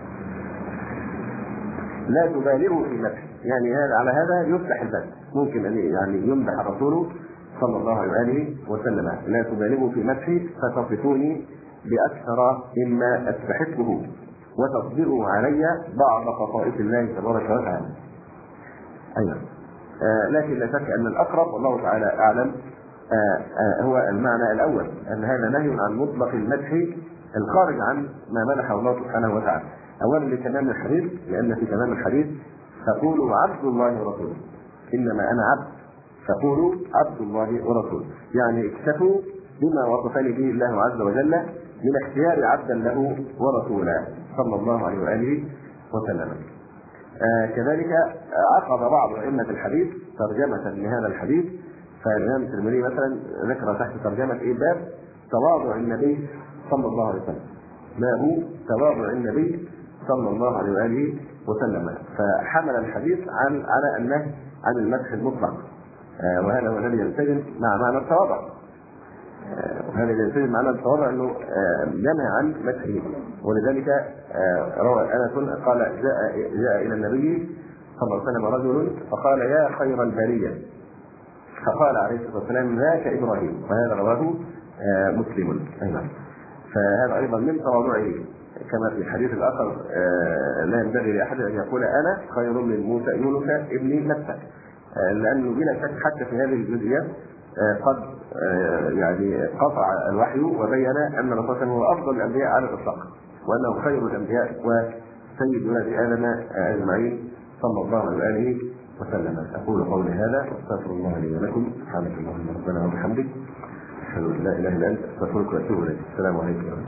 S3: لا تبالغوا في المدح، يعني على هذا يفتح الباب، ممكن أن يعني يمدح الرسول صلى الله عليه وسلم لا تبالغوا في مدحي فتصفوني بأكثر مما أستحقه وتصدروا علي بعض خصائص الله تبارك وتعالى. أيضا آه لكن لا شك أن الأقرب والله تعالى أعلم آه آه هو المعنى الأول، أن هذا نهي عن مطلق المدح الخارج عن ما مدحه الله سبحانه وتعالى. أولا لتمام الحديث، لأن في تمام الحديث تقول عبد الله ورسوله، إنما أنا عبد، تقول عبد الله ورسوله، يعني اكتفوا بما وصفني به الله عز وجل من اختيار عبدا له ورسولا صلى الله عليه وآله وسلم. آه كذلك عقد بعض أئمة الحديث ترجمة لهذا الحديث، فالإمام الترمذي مثلا ذكر تحت ترجمة إيه باب تواضع النبي صلى الله عليه وسلم، باب تواضع النبي صلى الله عليه وآله وسلم، فحمل الحديث عن على النهي عن المدح المطلق، آه وهذا هو الذي يلتزم مع معنى التواضع. آه وهذا الذي يلتزم معنى التواضع أنه آه ينهى عن مدحه، ولذلك آه روى أنس قال جاء جاء إلى النبي صلى الله عليه وسلم رجل فقال يا خير البرية، فقال عليه الصلاة والسلام ذاك إبراهيم، وهذا رواه آه مسلم أيضا. فهذا أيضا من تواضعه، كما في الحديث الآخر آه لا ينبغي لأحد أن يقول أنا خير من موسى يونس ابن متى، آه لأنه بلا شك حتى في هذه الجزئية آه قد آه يعني قطع الوحي وبين أن الرسول هو أفضل الأنبياء على الإطلاق، وأنه خير الأنبياء وسيد ولد آدم أجمعين صلى الله عليه وسلم. أقول قولي هذا واستغفر الله لي ولكم. سبحانك اللهم ربنا وبحمدك، أشهد أن لا إله إلا أنت، أستغفرك وأتوب إليك. السلام عليكم.